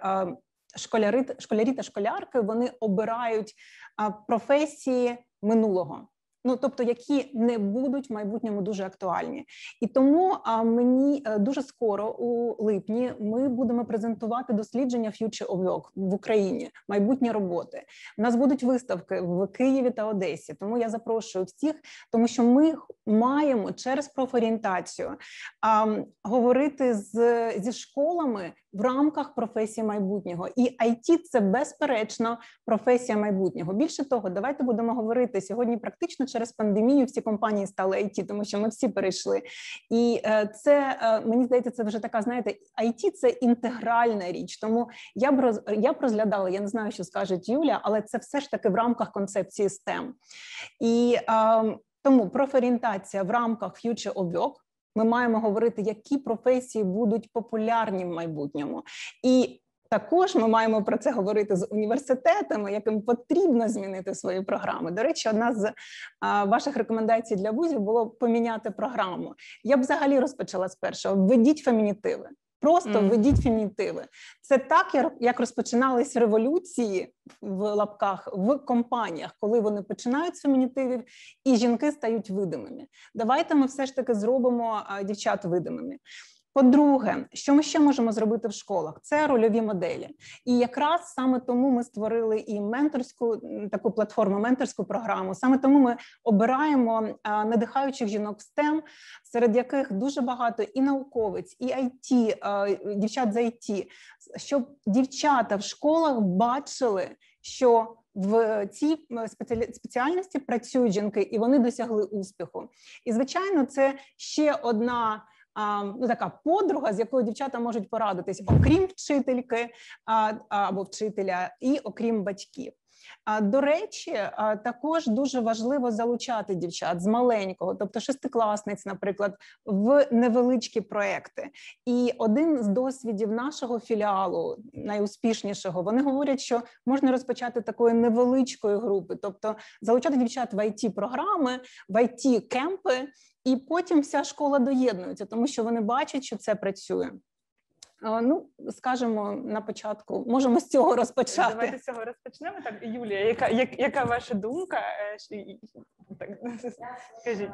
школярі та школярки, вони обирають професії минулого. Ну, тобто, які не будуть в майбутньому дуже актуальні. І тому мені дуже скоро, у липні, ми будемо презентувати дослідження Future of Work в Україні, майбутні роботи. У нас будуть виставки в Києві та Одесі, тому я запрошую всіх, тому що ми маємо через профорієнтацію говорити зі школами в рамках професії майбутнього. І IT – це, безперечно, професія майбутнього. Більше того, давайте будемо говорити сьогодні практично через пандемію всі компанії стали IT, тому що ми всі перейшли. І це, мені здається, це вже така, знаєте, IT – це інтегральна річ. Тому я б розглядала, я не знаю, що скаже Юля, але це все ж таки в рамках концепції STEM. І тому профорієнтація в рамках Future of Work. Ми маємо говорити, які професії будуть популярні в майбутньому. І також ми маємо про це говорити з університетами, яким потрібно змінити свої програми. До речі, одна з ваших рекомендацій для вузів було поміняти програму. Я б взагалі розпочала з першого. Введіть фемінітиви. Просто введіть фемінітиви. Це так, як розпочинались революції в лапках в компаніях, коли вони починають з фемінітивів і жінки стають видимими. Давайте ми все ж таки зробимо дівчат видимими. По-друге, що ми ще можемо зробити в школах? Це рольові моделі. І якраз саме тому ми створили і менторську таку платформу, менторську програму. Саме тому ми обираємо надихаючих жінок в STEM, серед яких дуже багато і науковиць, і IT, дівчат з IT, щоб дівчата в школах бачили, що в цій спеціальності працюють жінки, і вони досягли успіху. І, звичайно, це ще одна така подруга, з якою дівчата можуть порадитись, окрім вчительки або вчителя, і окрім батьків. До речі, також дуже важливо залучати дівчат з маленького, тобто шестикласниць, наприклад, в невеличкі проекти. І один з досвідів нашого філіалу, найуспішнішого, вони говорять, що можна розпочати такої невеличкої групи, тобто залучати дівчат в IT-програми, в IT-кемпи, і потім вся школа доєднується, тому що вони бачать, що це працює. Ну, скажемо на початку, можемо з цього розпочати. Давайте з цього розпочнемо. Так, Юлія, яка ваша думка? Так, скажіть.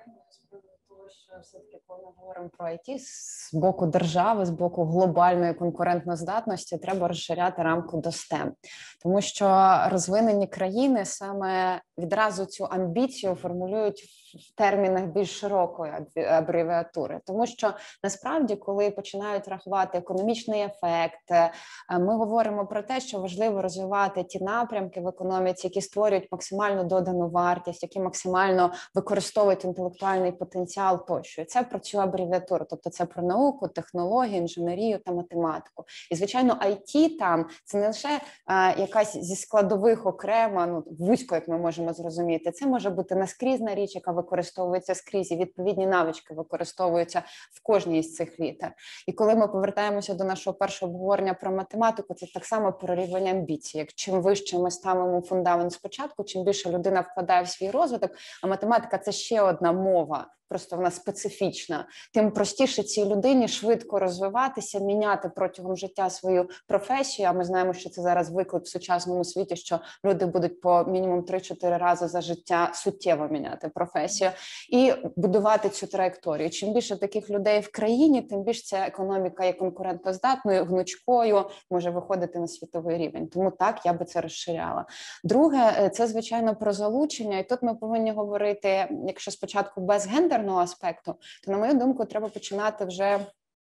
Тому що все-таки, коли ми говоримо про IT, з боку держави, з боку глобальної конкурентноздатності, треба розширяти рамку до STEM. Тому що розвинені країни саме відразу цю амбіцію формулюють в термінах більш широкої абревіатури. Тому що насправді, коли починають рахувати економічний ефект, ми говоримо про те, що важливо розвивати ті напрямки в економіці, які створюють максимальну додану вартість, які максимально використовують інтелектуальний потенціал тощо. І це про цю абревіатуру, тобто це про науку, технологію, інженерію та математику. І, звичайно, IT там – це не лише якась зі складових окрема, вузько, як ми можемо зрозуміти, це може бути наскрізна річ, яка використовується скрізь, і відповідні навички використовуються в кожній з цих літер. І коли ми повертаємося до нашого першого обговорення про математику, це так само про рівень амбіцій. Як чим вище ми ставимо фундамент спочатку, чим більше людина вкладає в свій розвиток, а математика – це ще одна мова просто вона специфічна, тим простіше цій людині швидко розвиватися, міняти протягом життя свою професію. А ми знаємо, що це зараз виклик в сучасному світі, що люди будуть по мінімум 3-4 рази за життя суттєво міняти професію і будувати цю траєкторію. Чим більше таких людей в країні, тим більше ця економіка є конкурентоздатною, гнучкою, може виходити на світовий рівень. Тому так, я би це розширяла. Друге, це, звичайно, про залучення. І тут ми повинні говорити, якщо спочатку без гендерного аспекту, то, на мою думку, треба починати вже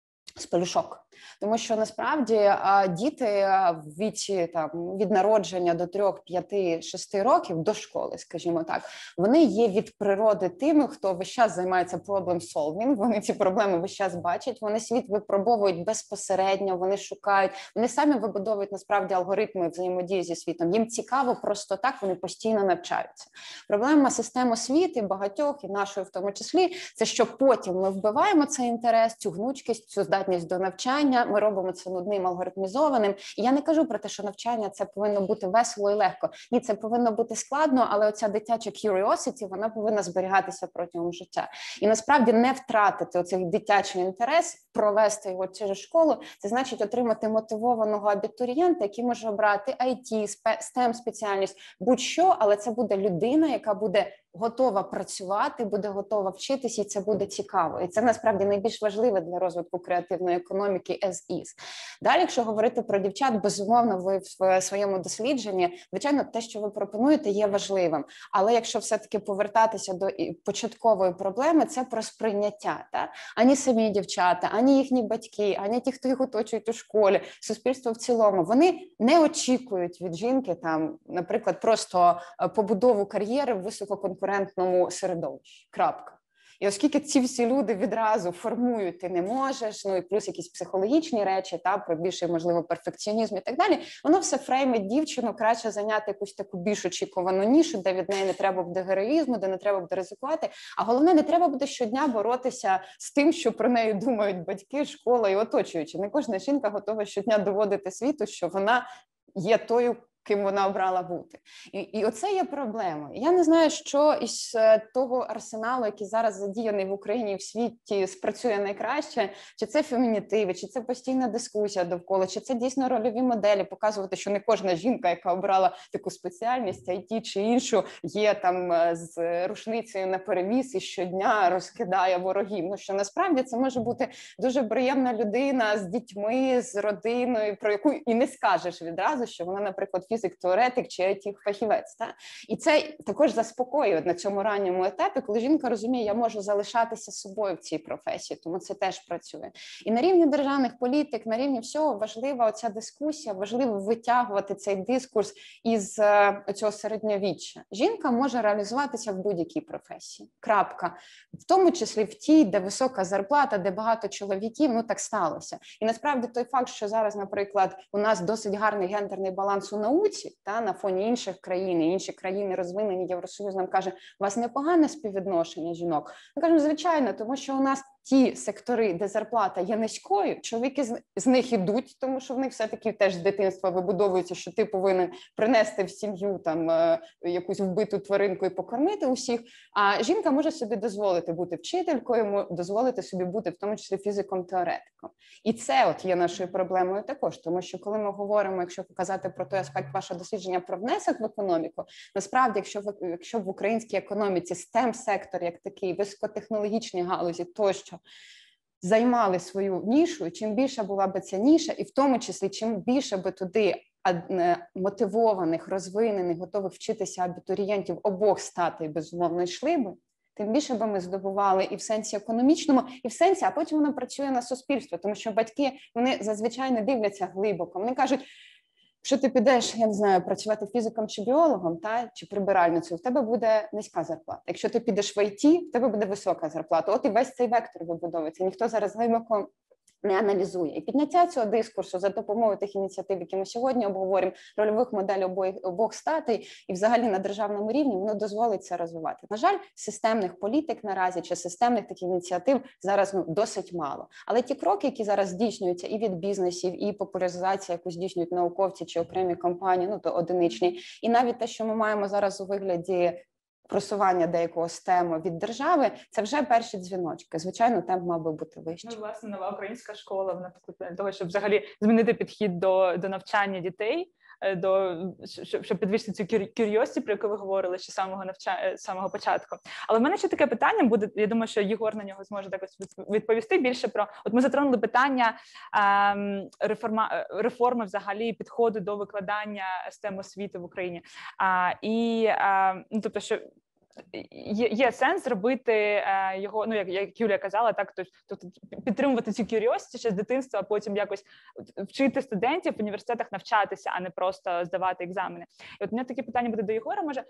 з пелюшок. Тому що насправді діти в віці там від народження до 3, 5, 6 років до школи, скажімо так, вони є від природи тими, хто весь час займається problem solving, вони ці проблеми весь час бачать, вони світ випробовують безпосередньо, вони шукають, вони самі вибудовують насправді алгоритми взаємодії зі світом. Їм цікаво просто так, вони постійно навчаються. Проблема систем освіти багатьох, і нашої в тому числі, це що потім ми вбиваємо цей інтерес, цю гнучкість, цю здатність до навчання, ми робимо це нудним, алгоритмізованим. І я не кажу про те, що навчання це повинно бути весело і легко. Ні, це повинно бути складно, але оця дитяча curiosity, вона повинна зберігатися протягом життя. І насправді не втратити оцей дитячий інтерес, провести його через школу, це значить отримати мотивованого абітурієнта, який може обрати IT, STEM спеціальність, будь-що, але це буде людина, яка буде готова працювати, буде готова вчитися, і це буде цікаво. І це насправді найбільш важливе для розвитку креативної економіки as is. Далі, якщо говорити про дівчат, безумовно, ви в своєму дослідженні, звичайно, те, що ви пропонуєте, є важливим. Але якщо все-таки повертатися до початкової проблеми, це про сприйняття. Так? Ані самі дівчата, ані їхні батьки, ані ті, хто їх оточують у школі, суспільство в цілому, вони не очікують від жінки, там, наприклад, просто побудову кар'єри в висококонкурентному середовищі. Крапка. І оскільки ці всі люди відразу формують, ти не можеш, ну і плюс якісь психологічні речі, та, про більший, можливо, перфекціонізм і так далі, воно все фреймить дівчину, краще зайняти якусь таку більш очікувану нішу, де від неї не треба буде героїзму, де не треба буде ризикувати, а головне, не треба буде щодня боротися з тим, що про неї думають батьки, школа і оточуючі. Не кожна жінка готова щодня доводити світу, що вона є тою, ким вона обрала бути. І оце є проблема. Я не знаю, що із того арсеналу, який зараз задіяний в Україні і в світі, спрацює найкраще, чи це фемінітиви, чи це постійна дискусія довкола, чи це дійсно рольові моделі, показувати, що не кожна жінка, яка обрала таку спеціальність, IT чи іншу, є там з рушницею на перевіз і щодня розкидає ворогів. Ну, що насправді це може бути дуже приємна людина з дітьми, з родиною, про яку і не скажеш відразу, що вона, наприклад, фізик-теоретик чи IT-фахівець. Та? І це також заспокоює на цьому ранньому етапі, коли жінка розуміє, я можу залишатися собою в цій професії, тому це теж працює. І на рівні державних політик, на рівні всього важлива оця дискусія, важливо витягувати цей дискурс із цього середньовіччя. Жінка може реалізуватися в будь-якій професії. Крапка. В тому числі в тій, де висока зарплата, де багато чоловіків, ну так сталося. І насправді той факт, що зараз, наприклад, у нас досить гарний гендерний баланс у науці, та, на фоні інших країн, і інші країни розвинені, Євросоюз нам каже, у вас непогане співвідношення жінок. Ми кажемо, звичайно, тому що у нас ті сектори, де зарплата є низькою, чоловіки з них ідуть, тому що в них все-таки теж з дитинства вибудовується, що ти повинен принести в сім'ю там якусь вбиту тваринку і покормити усіх, а жінка може собі дозволити бути вчителькою, дозволити собі бути в тому числі фізиком-теоретиком. І це от є нашою проблемою також, тому що коли ми говоримо, якщо показати про той аспект вашого дослідження про внесок в економіку, насправді, якщо в українській економіці STEM-сектор як такий, високотехнологічні галузі тощо, займали свою нішу, чим більша була би ця ніша, і в тому числі, чим більше би туди мотивованих, розвинених, готових вчитися абітурієнтів обох статей, безумовно, йшли би, тим більше би ми здобували і в сенсі економічному, і в сенсі, а потім воно працює на суспільство, тому що батьки, вони зазвичай не дивляться глибоко, вони кажуть, якщо ти підеш, я не знаю, працювати фізиком чи біологом, та, чи прибиральницею, в тебе буде низька зарплата. Якщо ти підеш в ІТ, в тебе буде висока зарплата. От і весь цей вектор вибудовується. Ніхто зараз глибоко не аналізує. І підняття цього дискурсу за допомогою тих ініціатив, які ми сьогодні обговоримо, рольових моделей обох статей і взагалі на державному рівні, воно дозволить це розвивати. На жаль, системних політик наразі чи системних таких ініціатив зараз досить мало. Але ті кроки, які зараз здійснюються і від бізнесів, і популяризація, яку здійснюють науковці чи окремі компанії, ну то одиничні, і навіть те, що ми маємо зараз у вигляді просування деякого STEM від держави, це вже перші дзвіночки. Звичайно, темп мав би бути вищий. Ну, власне, нова українська школа, вона для того, щоб взагалі змінити підхід до навчання дітей, щоб підвищити цю curiosity, про яку ви говорили ще з самого початку. Але в мене ще таке питання буде, я думаю, що Єгор на нього зможе також відповісти більше про, от ми затронули питання реформи взагалі підходу до викладання STEM-освіти в Україні. Тобто, що є сенс робити його, ну як Юлія казала, так тобто підтримувати цю curiosity ще з дитинства, а потім якось вчити студентів в університетах навчатися, а не просто здавати екзамени. І от у мене таке питання буде до Єгора, може,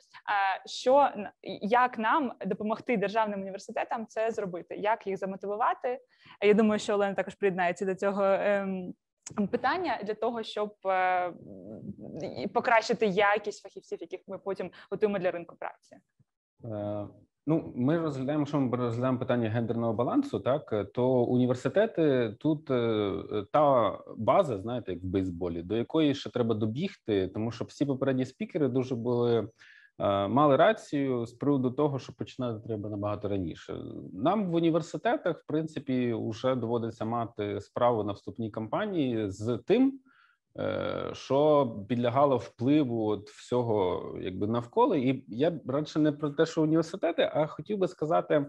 як нам допомогти державним університетам це зробити, як їх замотивувати? Я думаю, що Олена також приєднається до цього питання для того, щоб покращити якість фахівців, яких ми потім готуємо для ринку праці. Ну, ми розглядаємо, якщо ми розглядаємо питання гендерного балансу, так, то університети тут та база, знаєте, як в бейсболі, до якої ще треба добігти, тому що всі попередні спікери дуже мали рацію з приводу того, що починати треба набагато раніше. Нам в університетах, в принципі, вже доводиться мати справу на вступній кампанії з тим, що підлягало впливу от всього якби навколо. І я радше не про те, що університети, а хотів би сказати,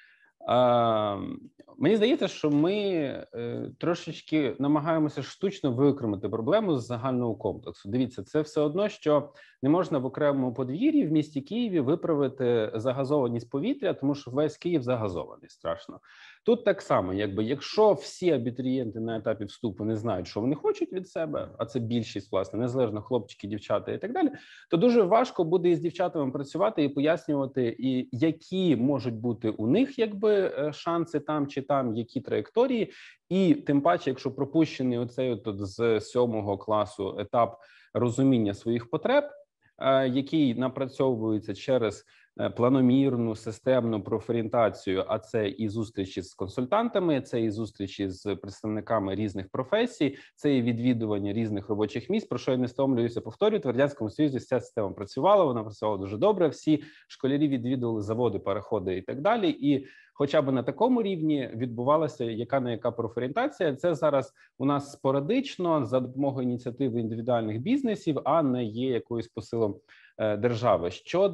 мені здається, що ми трошечки намагаємося штучно виокремити проблему з загального комплексу. Дивіться, це все одно, що не можна в окремому подвір'ї в місті Києві виправити загазованість повітря, тому що весь Київ загазований страшно. Тут так само, якби якщо всі абітурієнти на етапі вступу не знають, що вони хочуть від себе, а це більшість, власне, незалежно хлопчики, дівчата і так далі, то дуже важко буде із дівчатами працювати і пояснювати, і які можуть бути у них якби шанси там чи там, які траєкторії, і тим паче, якщо пропущений оцей от з 7-го класу етап розуміння своїх потреб, який напрацьовується через планомірну, системну профорієнтацію, а це і зустрічі з консультантами, це і зустрічі з представниками різних професій, це і відвідування різних робочих місць, про що я не стомлююся повторювати. В Радянському Союзі ця система працювала, вона працювала дуже добре, всі школярі відвідували заводи, переходи і так далі, і хоча б на такому рівні відбувалася яка профорієнтація. Це зараз у нас спорадично за допомогою ініціативи індивідуальних бізнесів, а не є якоюсь посилом держави.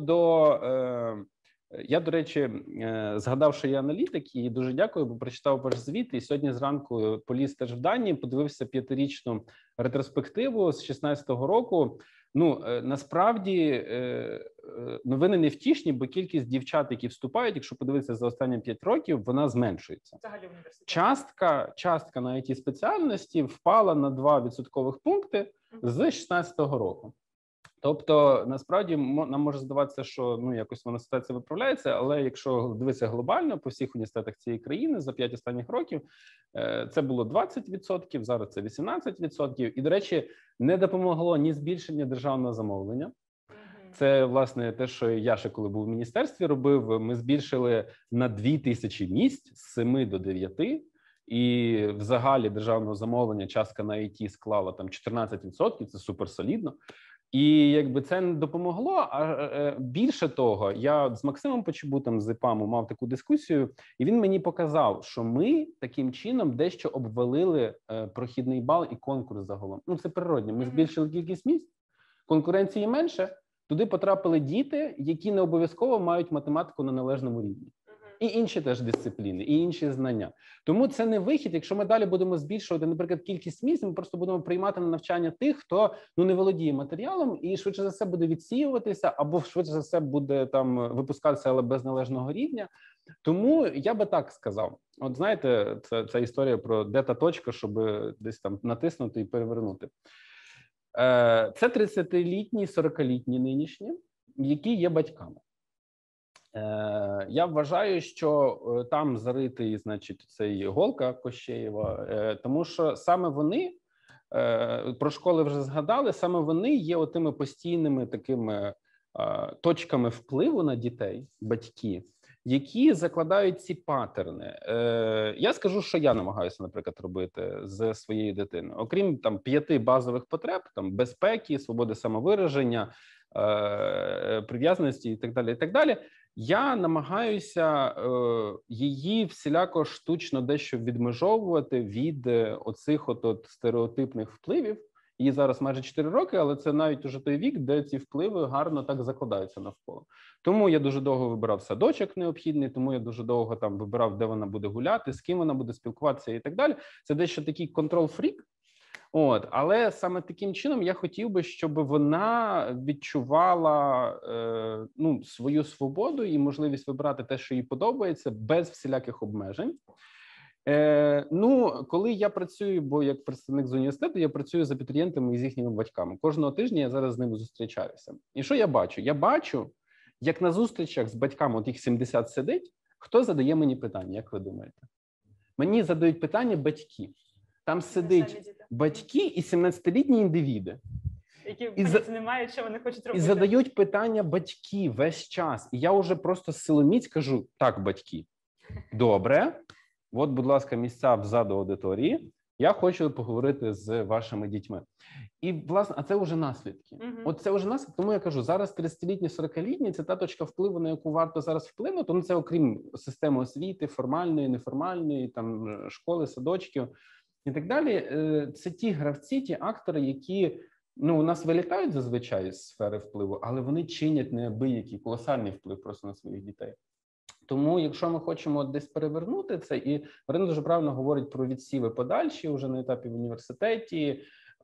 Я, до речі, згадав, що я аналітик, і дуже дякую, бо прочитав ваш звіт, і сьогодні зранку поліз теж в дані, подивився 5-річну ретроспективу з 16-го року. Ну, насправді, новини невтішні, бо кількість дівчат, які вступають, якщо подивитися за останні 5 років, вона зменшується. Частка на IT-спеціальності впала на 2 відсоткових пункти з 16-го року. Тобто, насправді, нам може здаватися, що якось вона ситуація виправляється, але якщо дивитися глобально по всіх університетах цієї країни за 5 останніх років, це було 20%, зараз це 18%. І, до речі, не допомогло ні збільшення державного замовлення. Це, власне, те, що я ще коли був в міністерстві робив, ми збільшили на 2000 місць з 7 до 9, і в загалі державного замовлення частка на IT склала там 14%, це суперсолідно. І якби це не допомогло, а більше того, я з Максимом Почебутом з ІПАМу мав таку дискусію, і він мені показав, що ми таким чином дещо обвалили прохідний бал і конкурс загалом. Ну, це природне. Ми збільшили кількість місць, конкуренції менше, туди потрапили діти, які не обов'язково мають математику на належному рівні. І інші теж дисципліни, і інші знання. Тому це не вихід. Якщо ми далі будемо збільшувати, наприклад, кількість місць, ми просто будемо приймати на навчання тих, хто не володіє матеріалом і швидше за все буде відсіюватися, або швидше за все буде там випускатися, але без належного рівня. Тому я би так сказав. От знаєте, це історія про де та точка, щоб десь там натиснути і перевернути. Це 30-літні, 40-літні нинішні, які є батьками. Я вважаю, що там заритий, значить, цей голка Кощеєва, тому що саме вони, про школи вже згадали, саме вони є отими постійними такими точками впливу на дітей, батьки, які закладають ці паттерни. Я скажу, що я намагаюся, наприклад, робити з своєю дитиною. Окрім там 5 базових потреб, там безпеки, свободи самовираження, прив'язаності і так далі, і так далі. Я намагаюся її всіляко штучно дещо відмежовувати від оцих от стереотипних впливів. Їй зараз майже 4 роки, але це навіть уже той вік, де ці впливи гарно так закладаються навколо. Тому я дуже довго вибирав садочок необхідний, тому я дуже довго там вибирав, де вона буде гуляти, з ким вона буде спілкуватися і так далі. Це дещо такий контрол-фрік. Але саме таким чином я хотів би, щоб вона відчувала свою свободу і можливість вибирати те, що їй подобається, без всіляких обмежень. Коли я працюю, бо як представник з університету, я працюю з абітурієнтами і з їхніми батьками. Кожного тижня я зараз з ними зустрічаюся. І що я бачу? Я бачу, як на зустрічах з батьками, от їх 70 сидить, хто задає мені питання, як ви думаєте? Мені задають питання батьки. Там сидить батьки і 17-літні індивіди. Які не мають, що вони хочуть робити. І задають питання батьки весь час. І я вже просто силоміць кажу, так, батьки, добре, от, будь ласка, місця взаду аудиторії, я хочу поговорити з вашими дітьми. І, власне, а це вже наслідки. От це вже наслідки, тому я кажу, зараз 30-літні, 40-літні – це та точка впливу, на яку варто зараз вплинути. Це окрім системи освіти, формальної, неформальної, там, школи, садочків і так далі. Це ті гравці, ті актори, які у нас вилітають зазвичай з сфери впливу, але вони чинять неабиякий, колосальний вплив просто на своїх дітей. Тому, якщо ми хочемо десь перевернути це, і Марина дуже правильно говорить про відсіви подальші вже на етапі в університеті,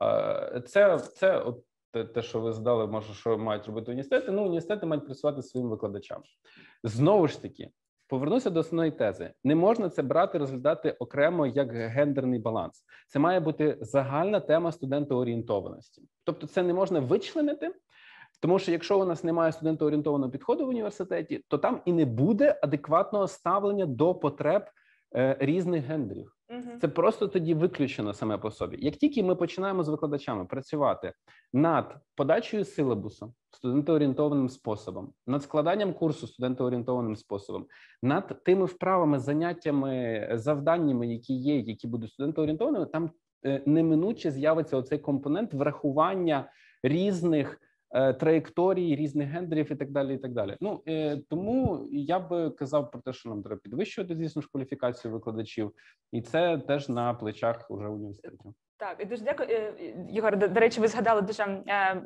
це от те, що ви задали, може, що мають робити університети. Університети мають працювати зі своїми викладачами. Знову ж таки, повернуся до основної тези. Не можна це брати, розглядати окремо як гендерний баланс. Це має бути загальна тема студентоорієнтованості. Тобто це не можна вичленити, тому що якщо у нас немає студентоорієнтованого підходу в університеті, то там і не буде адекватного ставлення до потреб різних гендерів. Це просто тоді виключено саме по собі. Як тільки ми починаємо з викладачами працювати над подачею силабусу студентоорієнтованим способом, над складанням курсу студентоорієнтованим способом, над тими вправами, заняттями, завданнями, які є, які будуть студентоорієнтованими, там неминуче з'явиться оцей компонент врахування різних траєкторій, різних гендерів і так далі, і так далі. Тому я би казав про те, що нам треба підвищувати, звісно ж, кваліфікацію викладачів, і це теж на плечах уже університетів. Так, і дуже дякую. Єгор, до речі, ви згадали дуже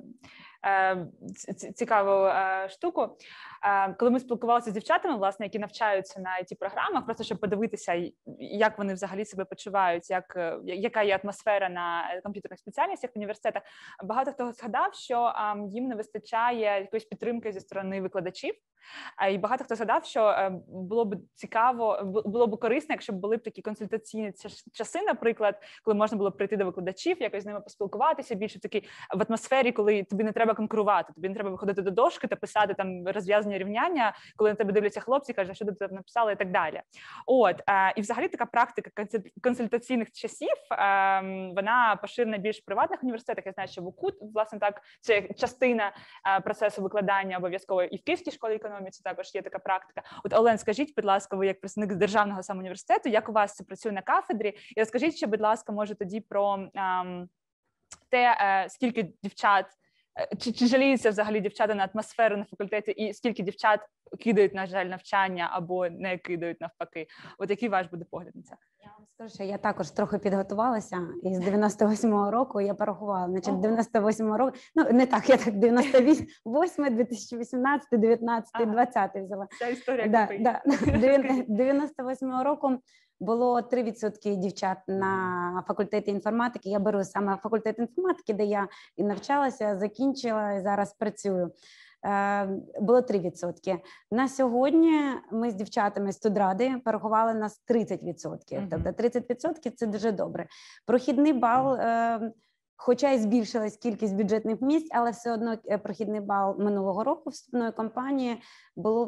цікаву штуку. Коли ми спілкувалися з дівчатами, власне, які навчаються на IT-програмах, просто щоб подивитися, як вони взагалі себе почувають, яка є атмосфера на комп'ютерних спеціальностях в університетах, багато хто згадав, що їм не вистачає якоїсь підтримки зі сторони викладачів. І багато хто згадав, що було б цікаво, було б корисно, якщо б були б такі консультаційні часи, наприклад, коли можна було б прийти до викладачів, якось з ними поспілкуватися, більше такі в атмосфері, коли тобі не треба конкурувати, тобі не треба виходити до дошки та писати там розв'язані рівняння, коли на тебе дивляться хлопці, кажуть, що ти там написала і так далі. І взагалі така практика консультаційних часів, вона поширена більш в приватних університетах. Я знаю, що в УКУ, власне, так, це частина процесу викладання обов'язково і в Київській школі економіці також є така практика. Олен, скажіть, будь ласка, ви як представник державного самоуніверситету, як у вас це працює на кафедрі? І розкажіть ще, будь ласка, може тоді про те, скільки дівчат, чи жаліються взагалі дівчата на атмосферу на факультеті, і скільки дівчат кидають, на жаль, навчання або не кидають навпаки. От який ваш буде погляд на це? Я вам скажу, що я також трохи підготувалася, і з 98-го року я порахувала. Значить, 98-го року, не так, я так 98, 2018, 19, 20 взяла. Ця історія. 98-го року було 3% дівчат на факультеті інформатики. Я беру саме факультет інформатики, де я і навчалася, закінчила, і зараз працюю. Було 3%. На сьогодні ми з дівчатами студради порахували нас 30%. Тобто 30% – це дуже добре. Прохідний бал, хоча і збільшилась кількість бюджетних місць, але все одно прохідний бал минулого року вступної кампанії було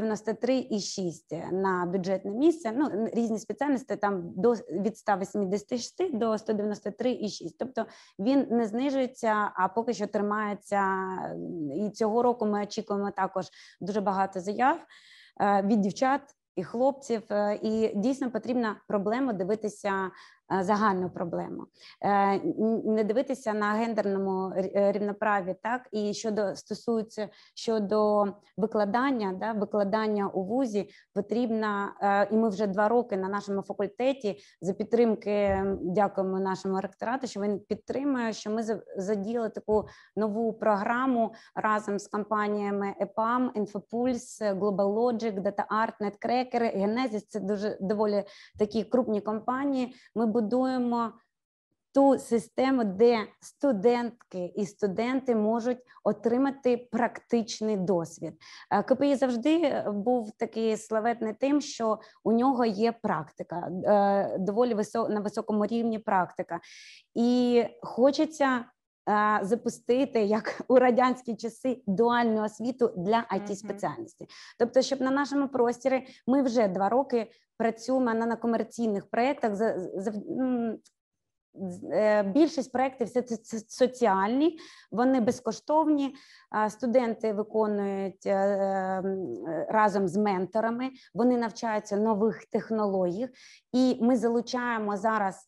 193,6 на бюджетне місце. Різні спеціальності там від 186 до 193,6. Тобто він не знижується, а поки що тримається. І цього року ми очікуємо також дуже багато заяв від дівчат і хлопців, і дійсно потрібно проблему дивитися загальну проблему. Не дивитися на гендерному рівноправі, так, і стосується щодо викладання, викладання у вузі потрібно, і ми вже 2 роки на нашому факультеті за підтримки, дякуємо нашому ректорату, що він підтримує, що ми задіяли таку нову програму разом з компаніями EPAM, Infopulse, Global Logic, DataArt, NetCracker, Genesis. Це доволі такі крупні компанії. Ми будуємо ту систему, де студентки і студенти можуть отримати практичний досвід. КПІ завжди був такий славетний тим, що у нього є практика, доволі на високому рівні практика. І хочеться запустити, як у радянські часи, дуальну освіту для IT-спеціальності. Тобто, щоб на нашому просторі ми вже 2 роки працюємо на комерційних проєктах. Більшість проєктів це соціальні, вони безкоштовні, студенти виконують разом з менторами, вони навчаються нових технологій, і ми залучаємо зараз.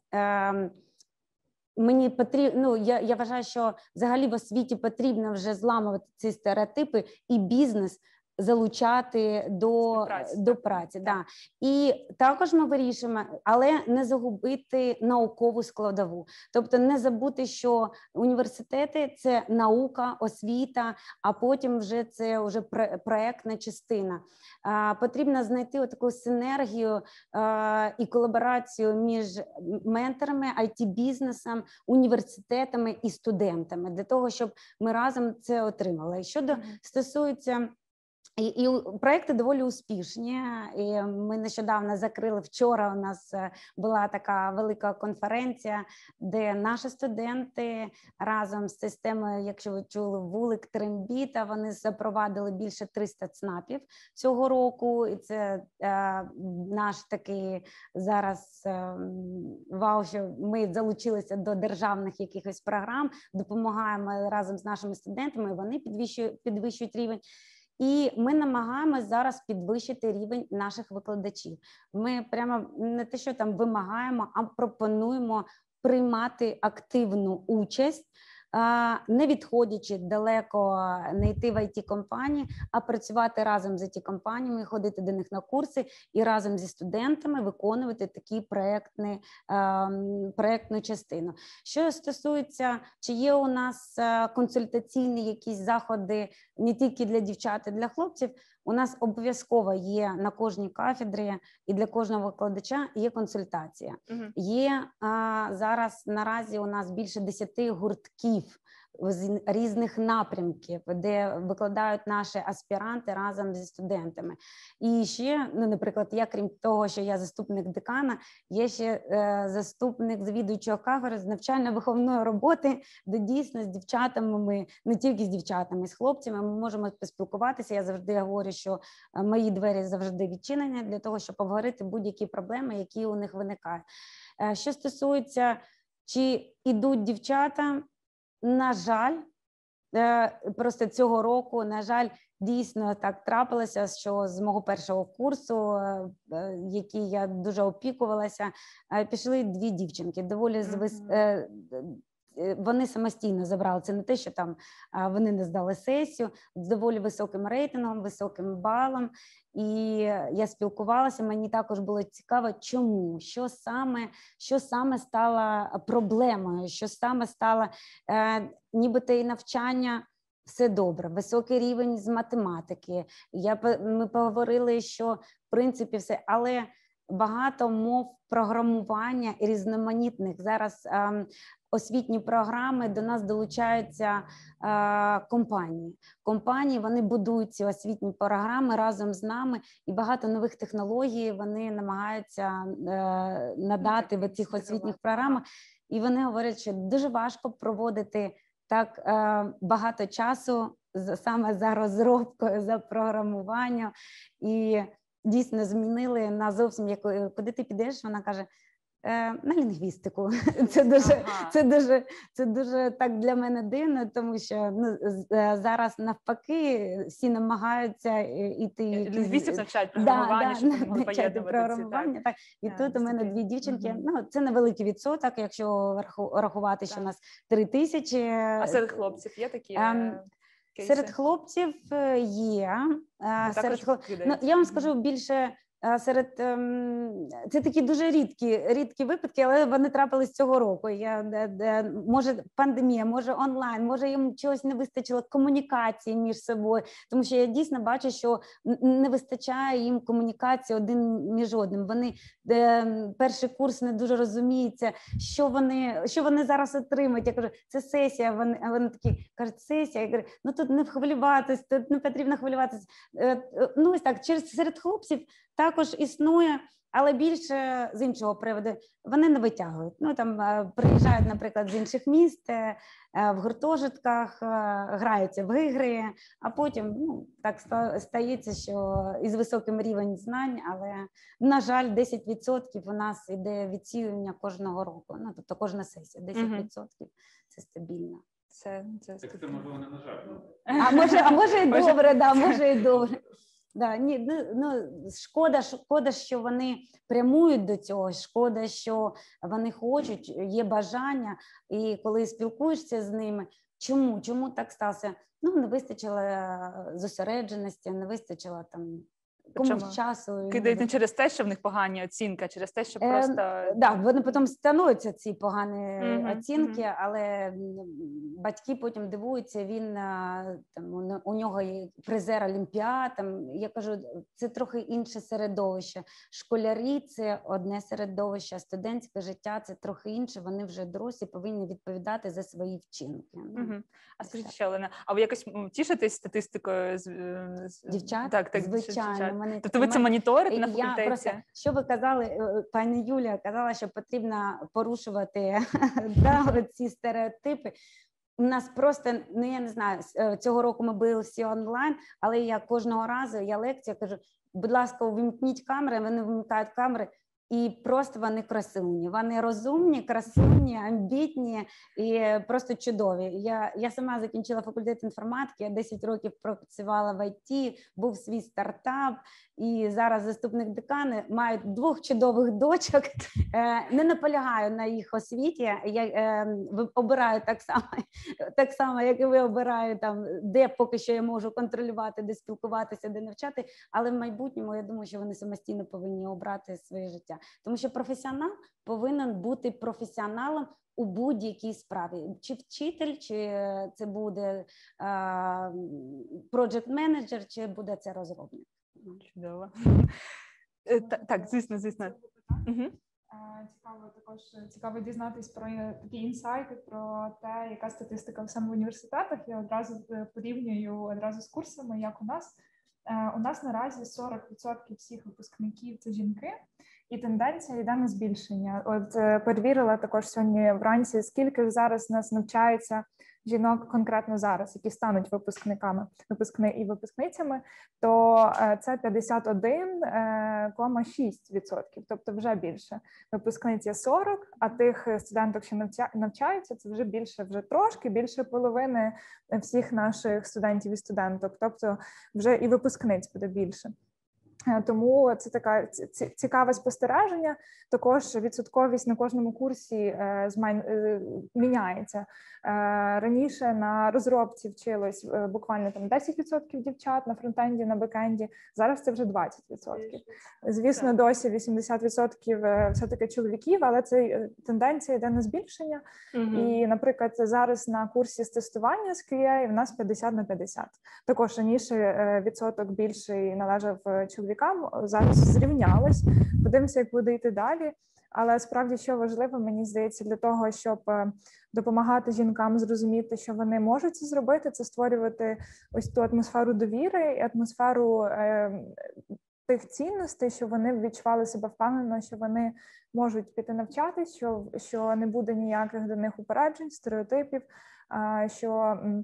Мені потрібно, я вважаю, що взагалі в освіті потрібно вже зламувати ці стереотипи і бізнес залучати до праці. Да. І також ми вирішуємо, але не загубити наукову складову. Тобто не забути, що університети – це наука, освіта, а потім вже це вже проєктна частина. Потрібно знайти таку синергію і колаборацію між менторами, IT-бізнесом, університетами і студентами, для того, щоб ми разом це отримали. І щодо стосується і проекти доволі успішні. І ми нещодавно закрили, вчора у нас була така велика конференція, де наші студенти разом з системою, якщо ви чули, вулик Трембіта, вони запровадили більше 300 ЦНАПів цього року. І це наш такий зараз вау, що ми залучилися до державних якихось програм, допомагаємо разом з нашими студентами, вони підвищують рівень. І ми намагаємось зараз підвищити рівень наших викладачів. Ми прямо не те, що там вимагаємо, а пропонуємо приймати активну участь, не відходячи далеко, не йти в IT-компанії, а працювати разом з IT-компаніями, ходити до них на курси і разом зі студентами виконувати такі проєктну частину. Що стосується, чи є у нас консультаційні якісь заходи не тільки для дівчат, і для хлопців, у нас обов'язково є на кожній кафедрі і для кожного викладача є консультація. Є зараз наразі у нас більше 10 гуртків з різних напрямків, де викладають наші аспіранти разом зі студентами. І ще, наприклад, я, крім того, що я заступник декана, є ще заступник завідуючого кафедри з навчально-виховної роботи, де дійсно з дівчатами, ми не тільки з дівчатами, з хлопцями, ми можемо поспілкуватися. Я завжди говорю, що мої двері завжди відчинені для того, щоб обговорити будь-які проблеми, які у них виникають. Що стосується, чи йдуть дівчата, на жаль, просто цього року, на жаль, дійсно так трапилося, що з мого першого курсу, який я дуже опікувалася, пішли 2 дівчинки, доволі вони самостійно забрали. Це не те, що там вони не здали сесію, з доволі високим рейтингом, високим балом. І я спілкувалася, мені також було цікаво, чому, що саме стало проблемою, що саме стало, нібито і навчання все добре, високий рівень з математики. Ми поговорили, що в принципі все, але багато мов програмування і різноманітних. Зараз освітні програми до нас долучаються компанії. Компанії, вони будують ці освітні програми разом з нами, і багато нових технологій вони намагаються надати в цих освітніх програмах. І вони говорять, що дуже важко проводити так багато часу саме за розробкою, за програмуванням. І дійсно змінили на зовсім, куди ти підеш, вона каже, На лінгвістику. Це дуже так для мене дивно, тому що зараз навпаки всі намагаються іти. Лінгвістів навчають програмування, щоб вони могли поєднувати ці. Так. І тут у мене 2 дівчинки. Ну, це невеликий відсоток, якщо рахувати, що у нас 3000. А серед хлопців є такі кейси? Серед хлопців є. Я вам скажу більше. Це такі дуже рідкі випадки, але вони трапились цього року. Може пандемія, може онлайн, може їм чогось не вистачило комунікації між собою, тому що я дійсно бачу, що не вистачає їм комунікації один між одним. Вони перший курс не дуже розуміються, що вони зараз отримають. Я кажу, це сесія. Вони такі кажуть, сесія. Я кажу, ну тут не хвилюватись, тут не потрібно хвилюватися. Ну ось так, серед хлопців також існує, але більше з іншого приводу. Вони не витягують. Ну, там приїжджають, наприклад, з інших міст, в гуртожитках, граються в ігри, а потім так стається, що із високим рівнем знань, але, на жаль, 10% у нас іде відсіювання кожного року. Ну, тобто кожна сесія, 10% це стабільно. Це можливо, не на жаль. А може і добре, може і добре. Да, ні, шкода, що вони прямують до цього, шкода, що вони хочуть, є бажання, і коли спілкуєшся з ними, чому так сталося? Ну, не вистачило зосередженості, не вистачило там комусь часу. Кидають не через те, що в них погані оцінки, а через те, що просто... Так, вони потім становляться ці погані оцінки, але батьки потім дивуються, у нього є призер Олімпіад. Я кажу, це трохи інше середовище. Школярі – це одне середовище, а студентське життя – це трохи інше. Вони вже дорослі, повинні відповідати за свої вчинки. А скажіть ще, Олена, а ви якось тішитесь статистикою? Дівчат? Так, звичайно. Тобто ви це моніторите на факультеті? Просто, що ви казали, пані Юлія казала, що потрібно порушувати ці стереотипи. У нас просто, я не знаю, цього року ми були всі онлайн, але я кожного разу, лекцію кажу, будь ласка, увімкніть камери, вони вмикають камери, і просто вони красуні. Вони розумні, красуні, амбітні і просто чудові. Я сама закінчила факультет інформатики, я 10 років працювала в ІТ, був свій стартап, і зараз заступник декана, маю 2 чудових дочок. Не наполягаю на їх освіті, я обираю так само, як і ви обираю, де поки що я можу контролювати, де спілкуватися, де навчати, але в майбутньому я думаю, що вони самостійно повинні обрати своє життя. Тому що професіонал повинен бути професіоналом у будь-якій справі. Чи вчитель, чи це буде проджект-менеджер, чи буде це розробник. Чудово. Так, звісно. Цікаво дізнатись про такі інсайти, про те, яка статистика саме в університетах. Я одразу порівнюю з курсами, як у нас. У нас наразі 40% всіх випускників – це жінки, і тенденція йде на збільшення. От перевірила також сьогодні вранці, скільки ж зараз нас навчається жінок конкретно зараз, які стануть випускниками і випускницями, то це 51,6%, тобто вже більше. Випускниці 40, а тих студенток, що навчаються, це вже трошки більше половини всіх наших студентів і студенток, тобто вже і випускниць буде більше. Тому це таке цікаве спостереження. Також відсотковість на кожному курсі міняється. Раніше на розробці вчилось буквально 10% дівчат, на фронтенді, на бекенді. Зараз це вже 20%. Звісно, досі 80% все-таки чоловіків, але це тенденція йде на збільшення. І, наприклад, зараз на курсі з тестування з QA в нас 50/50. Також раніше відсоток більший належав чоловікам, зараз зрівнялось. Подивимося, як буде йти далі. Але справді, що важливо, мені здається, для того, щоб допомагати жінкам зрозуміти, що вони можуть це зробити, це створювати ось ту атмосферу довіри і атмосферу тих цінностей, що вони відчували себе впевнено, що вони можуть піти навчатись, що не буде ніяких до них упереджень, стереотипів, що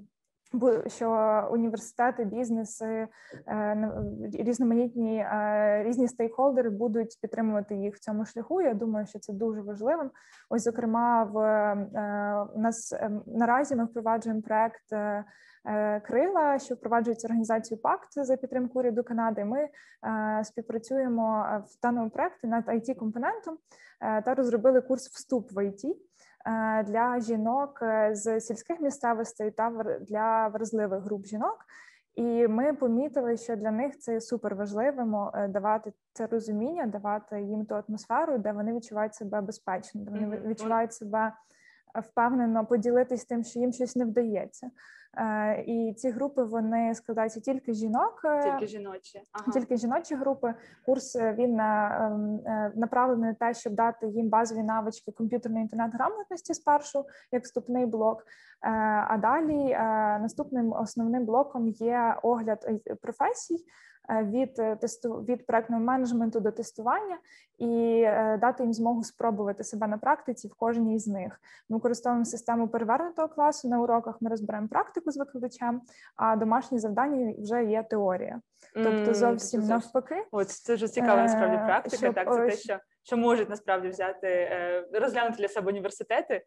що університети, бізнеси, різноманітні різні стейкхолдери будуть підтримувати їх в цьому шляху. Я думаю, що це дуже важливим. Ось, зокрема, у нас наразі ми впроваджуємо проект Крила, що впроваджується організацією ПАКТ за підтримку уряду Канади. Ми співпрацюємо в даному проекті над IT-компонентом та розробили курс «Вступ в IT» для жінок з сільських місцевостей та для вразливих груп жінок. І ми помітили, що для них це супер важливим давати це розуміння, давати їм ту атмосферу, де вони відчувають себе безпечно, де вони відчувають себе впевнено поділитись тим, що їм щось не вдається. І ці групи, вони складаються тільки жінок. Тільки жіночі. Ага. Тільки жіночі групи. Курс, він направлений на те, щоб дати їм базові навички комп'ютерної інтернет-грамотності спершу, як вступний блок. А далі наступним основним блоком є огляд професій, від проектного менеджменту до тестування, і дати їм змогу спробувати себе на практиці в кожній з них. Ми використовуємо систему перевернутого класу. На уроках ми розбираємо практику з викладачем, а домашні завдання вже є теорія. Тобто зовсім навпаки. От це вже цікава насправді практика. Так, це те, що можуть насправді взяти, розглянути для себе університети.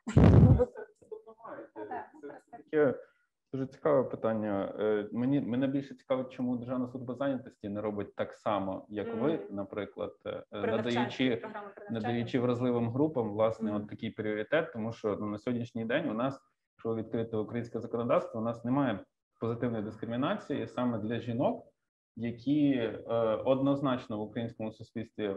Таке дуже цікаве питання. Мене більше цікавить, чому Державна служба зайнятості не робить так само, як ви, наприклад, надаючи вразливим групам, власне, от такий пріоритет, тому що на сьогоднішній день у нас, якщо відкрите українське законодавство, у нас немає позитивної дискримінації саме для жінок, які однозначно в українському суспільстві,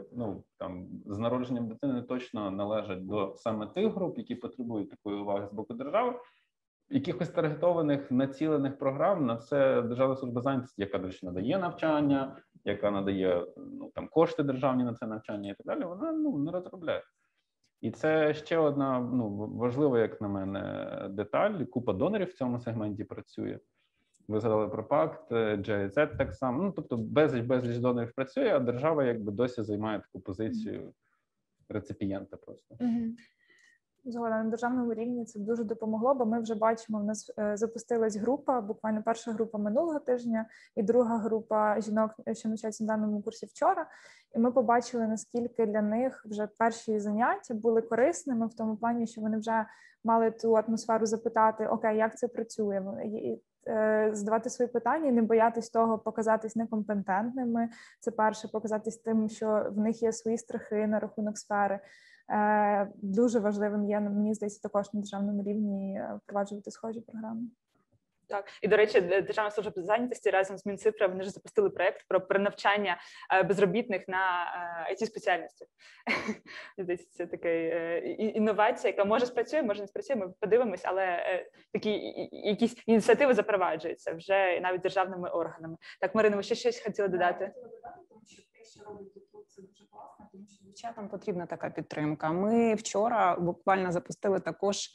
з народженням дитини точно належать до саме тих груп, які потребують такої уваги з боку держави. Якихось таргетованих, націлених програм на це Державна служба зайнятості, яка, до речі, надає навчання, яка надає кошти державні на це навчання і так далі, вона не розробляє. І це ще одна важлива, як на мене, деталь. Купа донорів в цьому сегменті працює. Ви згадали про ПАКТ, GIZ так само. Тобто безліч донорів працює, а держава якби досі займає таку позицію реципієнта просто. Згодом на державному рівні це дуже допомогло, бо ми вже бачимо, в нас запустилась група, буквально перша група минулого тижня і друга група жінок, що навчаються на даному курсі вчора. І ми побачили, наскільки для них вже перші заняття були корисними в тому плані, що вони вже мали ту атмосферу запитати, окей, як це працює, задавати свої питання і не боятись того показатись некомпетентними. Це перше, показатись тим, що в них є свої страхи на рахунок сфери. Дуже важливим є, мені здається, також на державному рівні впроваджувати схожі програми. Так, і, до речі, Державна служба зайнятості разом з Мінцифри, вони ж запустили проєкт про перенавчання безробітних на IT-спеціальності. Здається, це така інновація, яка може спрацює, може не спрацює, ми подивимось, але такі якісь ініціативи запроваджуються вже навіть державними органами. Так, Марина, ви ще щось хотіли додати? Тому що те, що робить тут, це дуже класно, тому що дівчатам потрібна така підтримка. Ми вчора буквально запустили також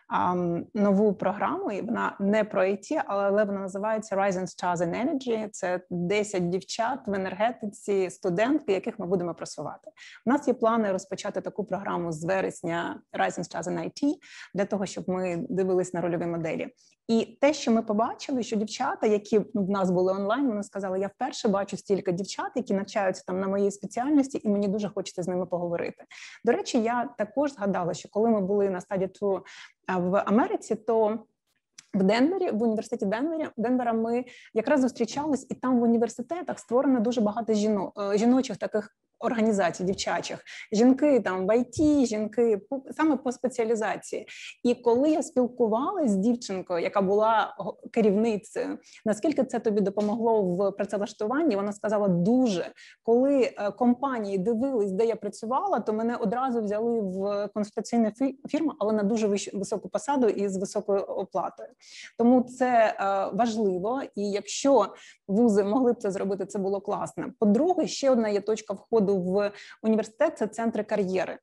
нову програму, і вона не про IT, але вона називається Rising Stars in Energy. Це 10 дівчат в енергетиці, студентки, яких ми будемо просувати. У нас є плани розпочати таку програму з вересня Rising Stars in IT, для того, щоб ми дивились на рольові моделі. І те, що ми побачили, що дівчата, які в нас були онлайн, вони сказали, я вперше бачу стільки дівчат, які навчаються там на моїй спеціальності, і мені дуже хочеться з ними поговорити. До речі, я також згадала, що коли ми були на стадії Tour в Америці, то в Денвері, в університеті Денвера ми якраз зустрічались, і там в університетах створено дуже багато жіночих таких організацій дівчачих. Жінки там в IT, жінки саме по спеціалізації. І коли я спілкувалася з дівчинкою, яка була керівницею, наскільки це тобі допомогло в працевлаштуванні, вона сказала дуже. Коли компанії дивились, де я працювала, то мене одразу взяли в консультаційну фірму, але на дуже високу посаду і з високою оплатою. Тому це важливо, і якщо вузи могли б це зробити, це було класно. По-друге, ще одна є точка входу в університет – це центри кар'єри.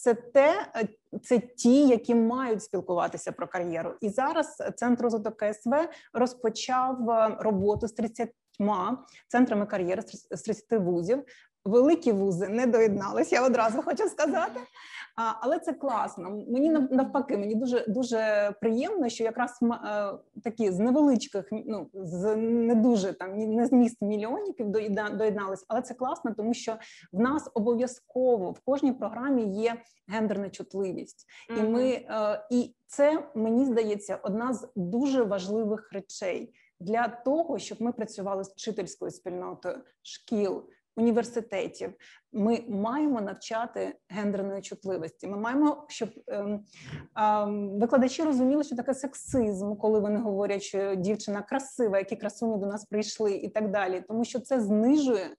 Це ті, які мають спілкуватися про кар'єру. І зараз Центр розвитку КСВ розпочав роботу з 30 центрами кар'єри, з 30 вузів. Великі вузи не доєдналися, я одразу хочу сказати. Але це класно. Мені навпаки, мені дуже приємно, що якраз такі з невеличких, ну з не дуже там не з міст мільйонників доєднались, але це класно, тому що в нас обов'язково в кожній програмі є гендерна чутливість, і це, мені здається, одна з дуже важливих речей для того, щоб ми працювали з вчительською спільнотою шкіл, університетів. Ми маємо навчати гендерної чутливості. Ми маємо, щоб викладачі розуміли, що таке сексизм, коли вони говорять, що дівчина красива, які красуні до нас прийшли і так далі. Тому що це знижує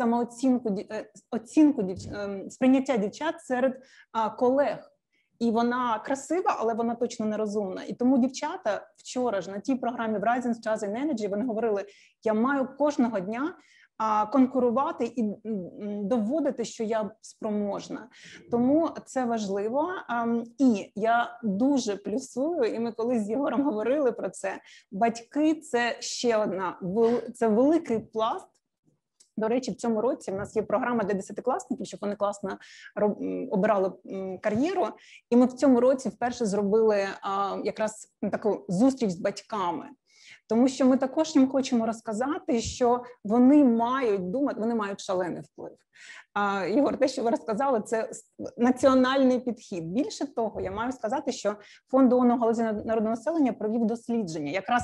сприйняття дівчат серед колег. І вона красива, але вона точно нерозумна. І тому дівчата вчора ж на тій програмі в Rising Stars in Energy вони говорили, я маю кожного дня конкурувати і доводити, що я спроможна. Тому це важливо. І я дуже плюсую, і ми колись з Єгором говорили про це, батьки – це ще це великий пласт. До речі, в цьому році в нас є програма для 10-класників, щоб вони класно обирали кар'єру. І ми в цьому році вперше зробили якраз таку зустріч з батьками. Тому що ми також їм хочемо розказати, що вони мають думати, вони мають шалений вплив. Ігор, те, що ви розказали, це національний підхід. Більше того, я маю сказати, що Фонд ООН у галузі народного населення провів дослідження. Якраз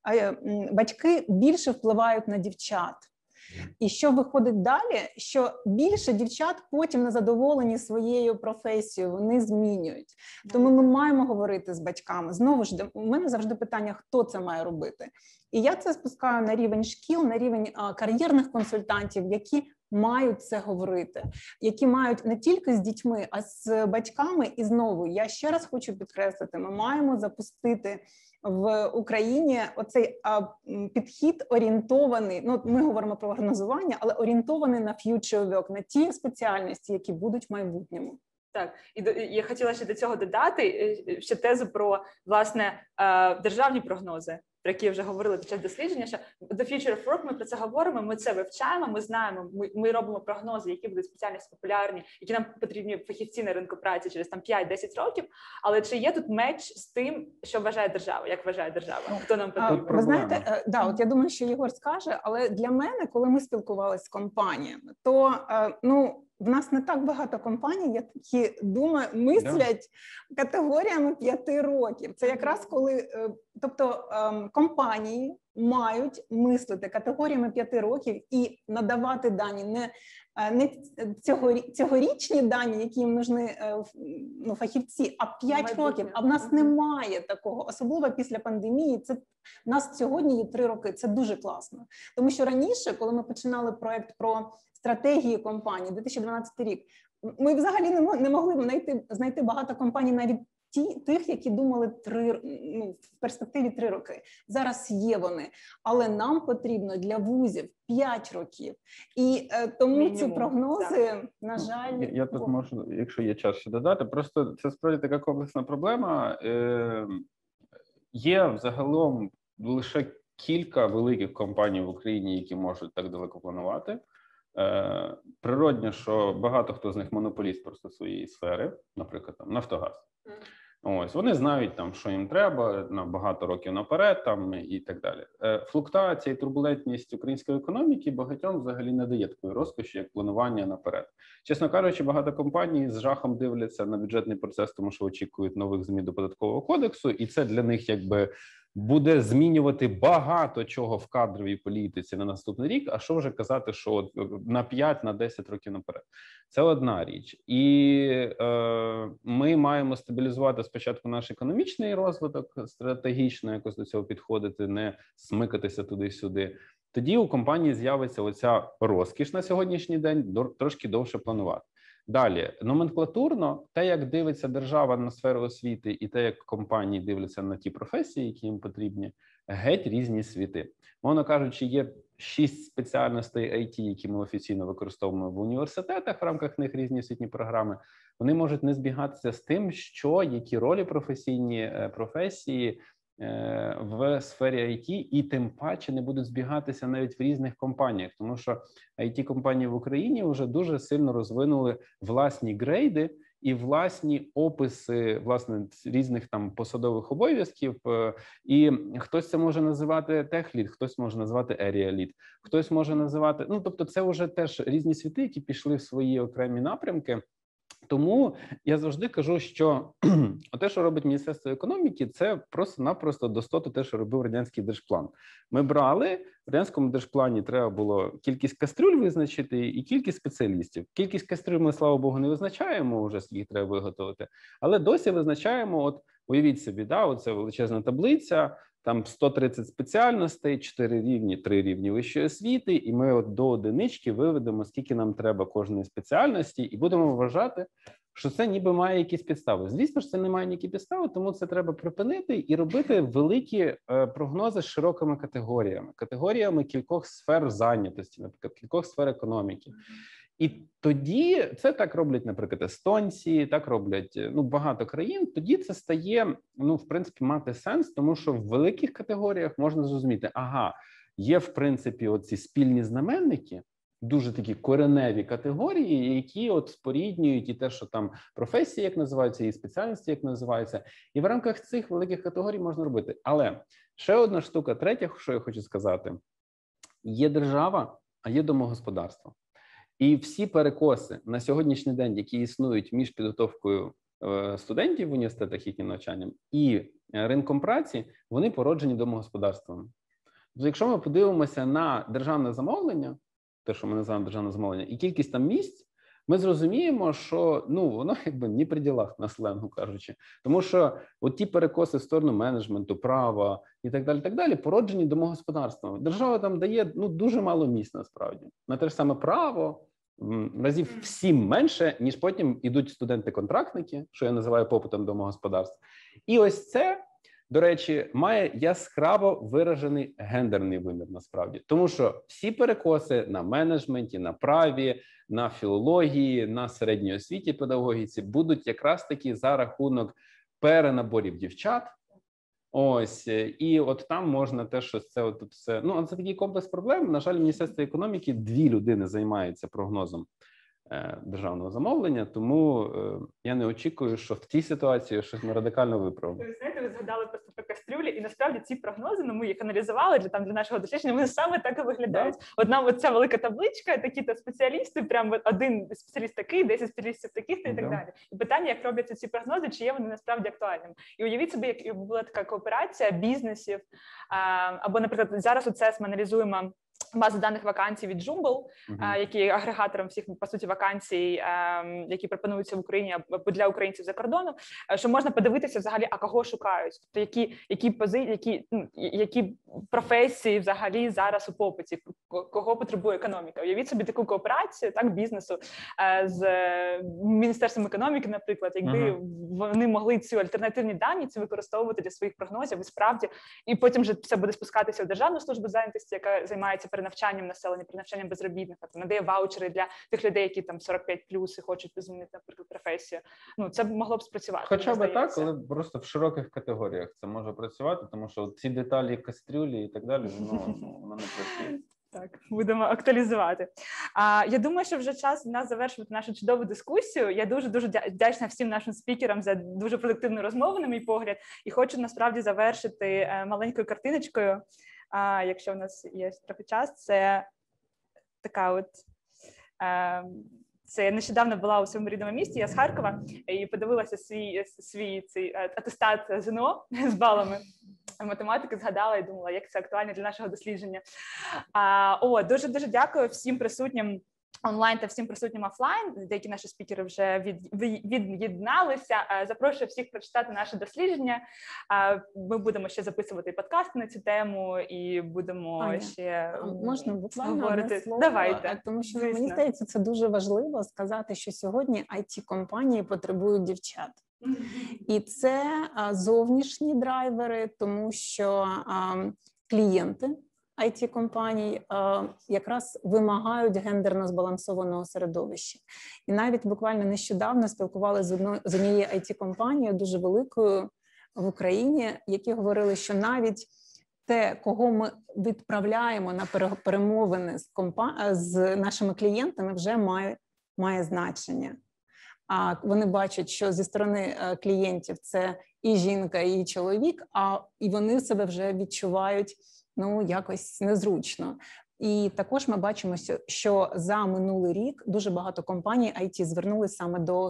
батьки більше впливають на дівчат. І що виходить далі, що більше дівчат потім незадоволені своєю професією, вони змінюють. Тому ми маємо говорити з батьками. Знову ж, у мене завжди питання, хто це має робити. І я це спускаю на рівень шкіл, на рівень кар'єрних консультантів, які мають це говорити, які мають не тільки з дітьми, а з батьками. І знову, я ще раз хочу підкреслити, ми маємо запустити в Україні оцей підхід орієнтований, ну ми говоримо про прогнозування, але орієнтований на future work, на ті спеціальності, які будуть в майбутньому. Так, і я хотіла ще до цього додати ще тезу про, власне, державні прогнози, про які вже говорили під час дослідження, що The Future of Work, ми про це говоримо, ми це вивчаємо, ми знаємо, ми робимо прогнози, які будуть спеціальності популярні, які нам потрібні фахівці на ринку праці через там 5-10 років, але чи є тут меч з тим, що вважає держава, як вважає держава, хто нам потрібен? Ви знаєте, от я думаю, що Єгор скаже, але для мене, коли ми спілкувалися з компаніями, то, в нас не так багато компаній, які мислять категоріями 5 років. Це якраз коли, тобто компанії мають мислити категоріями 5 років і надавати дані, не цьогорічні дані, які їм нужні фахівці, а 5 років. А в нас немає такого, особливо після пандемії. Це в нас сьогодні є 3 роки. Це дуже класно. Тому що раніше, коли ми починали проект про стратегії компанії, 2012 рік, ми взагалі не могли знайти багато компаній, навіть тих, які думали в перспективі 3 роки. Зараз є вони, але нам потрібно для вузів 5 років. І тому мінімум, ці прогнози, так. На жаль... Я тут можу, якщо є час, ще додати, просто це справді така комплексна проблема. Є взагалом лише кілька великих компаній в Україні, які можуть так далеко планувати. Природно, що багато хто з них монополіст просто своєї сфери, наприклад, там Нафтогаз. Ось вони знають там, що їм треба на багато років наперед, там і так далі. Флуктуація і турбулентність української економіки багатьом взагалі не дає такої розкоші, як планування наперед. Чесно кажучи, багато компаній з жахом дивляться на бюджетний процес, тому що очікують нових змін до податкового кодексу, і це для них якби буде змінювати багато чого в кадровій політиці на наступний рік, а що вже казати, що от на 5-10 років наперед. Це одна річ. І ми маємо стабілізувати спочатку наш економічний розвиток, стратегічно якось до цього підходити, не смикатися туди-сюди. Тоді у компанії з'явиться оця розкіш на сьогоднішній день трошки довше планувати. Далі, номенклатурно, те, як дивиться держава на сферу освіти і те, як компанії дивляться на ті професії, які їм потрібні, геть різні світи. Мовно кажучи, є 6 спеціальностей IT, які ми офіційно використовуємо в університетах, в рамках них різні освітні програми. Вони можуть не збігатися з тим, які ролі професії в сфері IT, і тим паче не будуть збігатися навіть в різних компаніях, тому що IT-компанії в Україні вже дуже сильно розвинули власні грейди і власні описи власне різних там посадових обов'язків. І хтось це може називати тех-лід, хтось може називати area-лід, хтось може називати. Ну тобто, це вже теж різні світи, які пішли в свої окремі напрямки. Тому я завжди кажу, що те, що робить Міністерство економіки, це просто-напросто достото те, що робив радянський держплан. Ми брали, в радянському держплані треба було кількість кастрюль визначити і кількість спеціалістів. Кількість кастрюль ми, слава Богу, не визначаємо вже, скільки треба виготовити, але досі визначаємо, от уявіть собі, да, оце величезна таблиця, там 130 спеціальностей, 4 рівні, 3 рівні вищої освіти, і ми от до одинички виведемо, скільки нам треба кожної спеціальності, і будемо вважати, що це ніби має якісь підстави. Звісно ж, це не має ніякі підстави, тому це треба припинити і робити великі прогнози з широкими категоріями кількох сфер зайнятості, наприклад, кількох сфер економіки. І тоді це так роблять, наприклад, естонці, так роблять багато країн. Тоді це стає, в принципі, мати сенс, тому що в великих категоріях можна зрозуміти, ага, є, в принципі, оці спільні знаменники, дуже такі кореневі категорії, які от споріднюють і те, що там професії, як називаються, і спеціальності, як називаються. І в рамках цих великих категорій можна робити. Але ще одна штука, третя, що я хочу сказати, є держава, а є домогосподарство. І всі перекоси на сьогоднішній день, які існують між підготовкою студентів в університетах, їхнім навчанням, і ринком праці, вони породжені домогосподарствами. Тобто, якщо ми подивимося на державне замовлення, те, що ми називаємо державне замовлення, і кількість там місць, ми зрозуміємо, що воно якби ні при ділах, на сленгу кажучи. Тому що от ті перекоси в сторону менеджменту, права і так далі, породжені домогосподарствами. Держава там дає дуже мало місць насправді. На те ж саме право, разів в 7 менше, ніж потім ідуть студенти-контрактники, що я називаю попитом домогосподарств. І ось це, до речі, має яскраво виражений гендерний вимір насправді. Тому що всі перекоси на менеджменті, на праві, на філології, на середній освіті, педагогіці будуть якраз таки за рахунок перенаборів дівчат. Ось, і от там можна те, що це от все. Це такий комплекс проблем. На жаль, в Міністерстві економіки 2 людини займаються прогнозом державного замовлення, тому я не очікую, що в цій ситуації щось ми радикально виправимо. Ви знаєте, ви згадали просто про кастрюлі, і насправді ці прогнози, ми їх аналізували для нашого дослідження, вони саме так і виглядають. Одна оця велика табличка, такі-то спеціалісти, прямо один спеціаліст такий, 10 спеціалістів таких-то і так далі. І питання, як робляться ці прогнози, чи є вони насправді актуальними. І уявіть собі, як була така кооперація бізнесів, або, наприклад, зараз ми аналізуємо базу даних вакансій від Jumble, які є агрегатором всіх, по суті, вакансій, які пропонуються в Україні або для українців за кордоном, що можна подивитися взагалі, а кого шукають, тобто які професії взагалі зараз у попиті, кого потребує економіка. Уявіть собі таку кооперацію, так, бізнесу з Міністерством економіки, наприклад, якби вони могли ці альтернативні дані використовувати для своїх прогнозів, і справді, і потім вже це буде спускатися в Державну службу зайнятості, яка займається перенавчанням населення, перенавчанням безробітних, надає ваучери для тих людей, які там 45+ і хочуть змінити, наприклад, професію. Це могло б спрацювати. Хоча б так, але просто в широких категоріях це може працювати, тому що ці деталі кастрюлі і так далі, воно не працює. Так, будемо актуалізувати. Я думаю, що вже час в нас завершувати нашу чудову дискусію. Я дуже вдячна всім нашим спікерам за дуже продуктивну розмову, на мій погляд, і хочу насправді завершити маленькою картиночкою. Якщо в нас є трохи час, це така це я нещодавно була у своєму рідному місті, я з Харкова, і подивилася свій цей атестат ЗНО з балами математики, згадала і думала, як це актуально для нашого дослідження. Дуже дякую всім присутнім онлайн та всім присутнім офлайн. Деякі наші спікери вже від'єдналися. Запрошую всіх прочитати наше дослідження. Ми будемо ще записувати подкасти на цю тему і будемо ще можна буквально говорити. Слово, Давайте. Тому що мені здається, це дуже важливо сказати, що сьогодні IT-компанії потребують дівчат. І це зовнішні драйвери, тому що клієнти IT-компаній якраз вимагають гендерно збалансованого середовища. І навіть буквально нещодавно спілкувалися з однією IT-компанією, дуже великою в Україні, які говорили, що навіть те, кого ми відправляємо на перемовини з нашими клієнтами, вже має значення. а вони бачать, що зі сторони клієнтів це і жінка, і чоловік, і вони себе вже відчувають якось незручно. І також ми бачимо, що за минулий рік дуже багато компаній IT звернулися саме до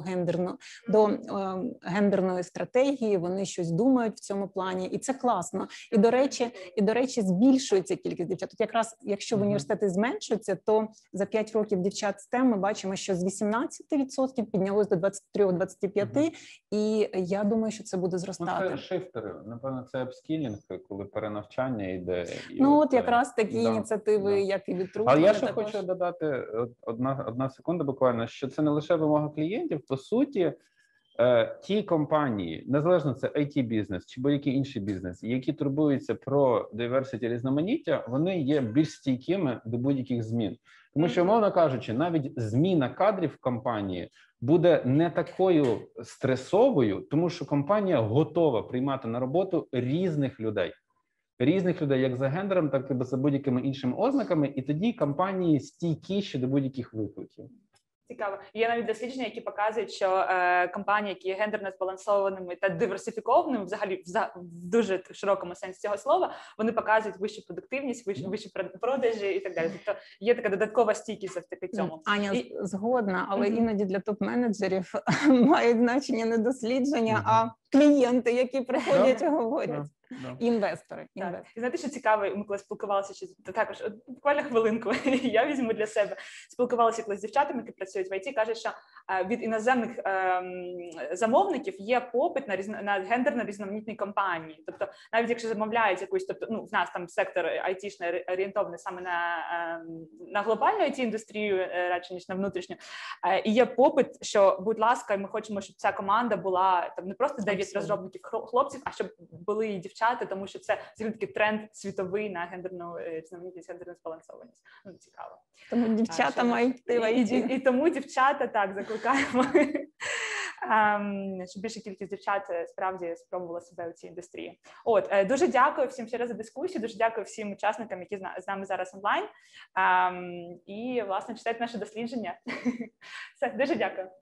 гендерної стратегії, вони щось думають в цьому плані, і це класно. І до речі, збільшується кількість дівчат. Тут якраз, якщо в університети зменшується, то за 5 років дівчат STEM ми бачимо, що з 18% піднялось до 23-25%, і я думаю, що це буде зростати. Це шифтери, напевно, це апскілінг, коли перенавчання йде. От якраз такі ініціативи, як і від Руки. Але я ще хочу додати одна секунда буквально, що це не лише вимога клієнтів, по суті, ті компанії, незалежно це IT-бізнес чи будь-який інший бізнес, які турбуються про diversity, різноманіття, вони є більш стійкими до будь-яких змін. Тому що, умовно кажучи, навіть зміна кадрів в компанії буде не такою стресовою, тому що компанія готова приймати на роботу різних людей, як за гендером, так і за будь-якими іншими ознаками, і тоді компанії стійкіші до будь-яких викликів. Цікаво. Є навіть дослідження, які показують, що компанії, які є гендерно збалансованими та диверсифікованими, взагалі в дуже широкому сенсі цього слова, вони показують вищу продуктивність, вищі продажі і так далі. Тобто є така додаткова стійкість завдяки цьому. Аня, згодна, але іноді для топ-менеджерів мають значення не дослідження, а клієнти, які приходять і говорять. Інвестори. І знаєте, що цікаво, ми коли спілкувалися, що також буквально хвилинку, я візьму для себе, спілкувалася коли з дівчатами, які працюють в IT, кажуть, що від іноземних замовників є попит на гендерно різноманітні компанії. Тобто, навіть якщо замовляють якусь, тобто, в нас там сектор IT-шний орієнтований саме на глобальну IT-індустрію, радше, ніж на внутрішню, і є попит, що, будь ласка, ми хочемо, щоб ця команда була там не просто 9 розробників хлопців, а щоб були і дівчата, тому що це такий тренд світовий на гендерну різноманітність, гендерну збалансованість. Цікаво. Тому дівчата мають йти в IT. І тому дівчата, так, закликаємо, щоб більша кількість дівчат справді спробувала себе у цій індустрії. Дуже дякую всім ще раз за дискусію, дуже дякую всім учасникам, які з нами зараз онлайн. І, власне, читайте наше дослідження. Все, дуже дякую.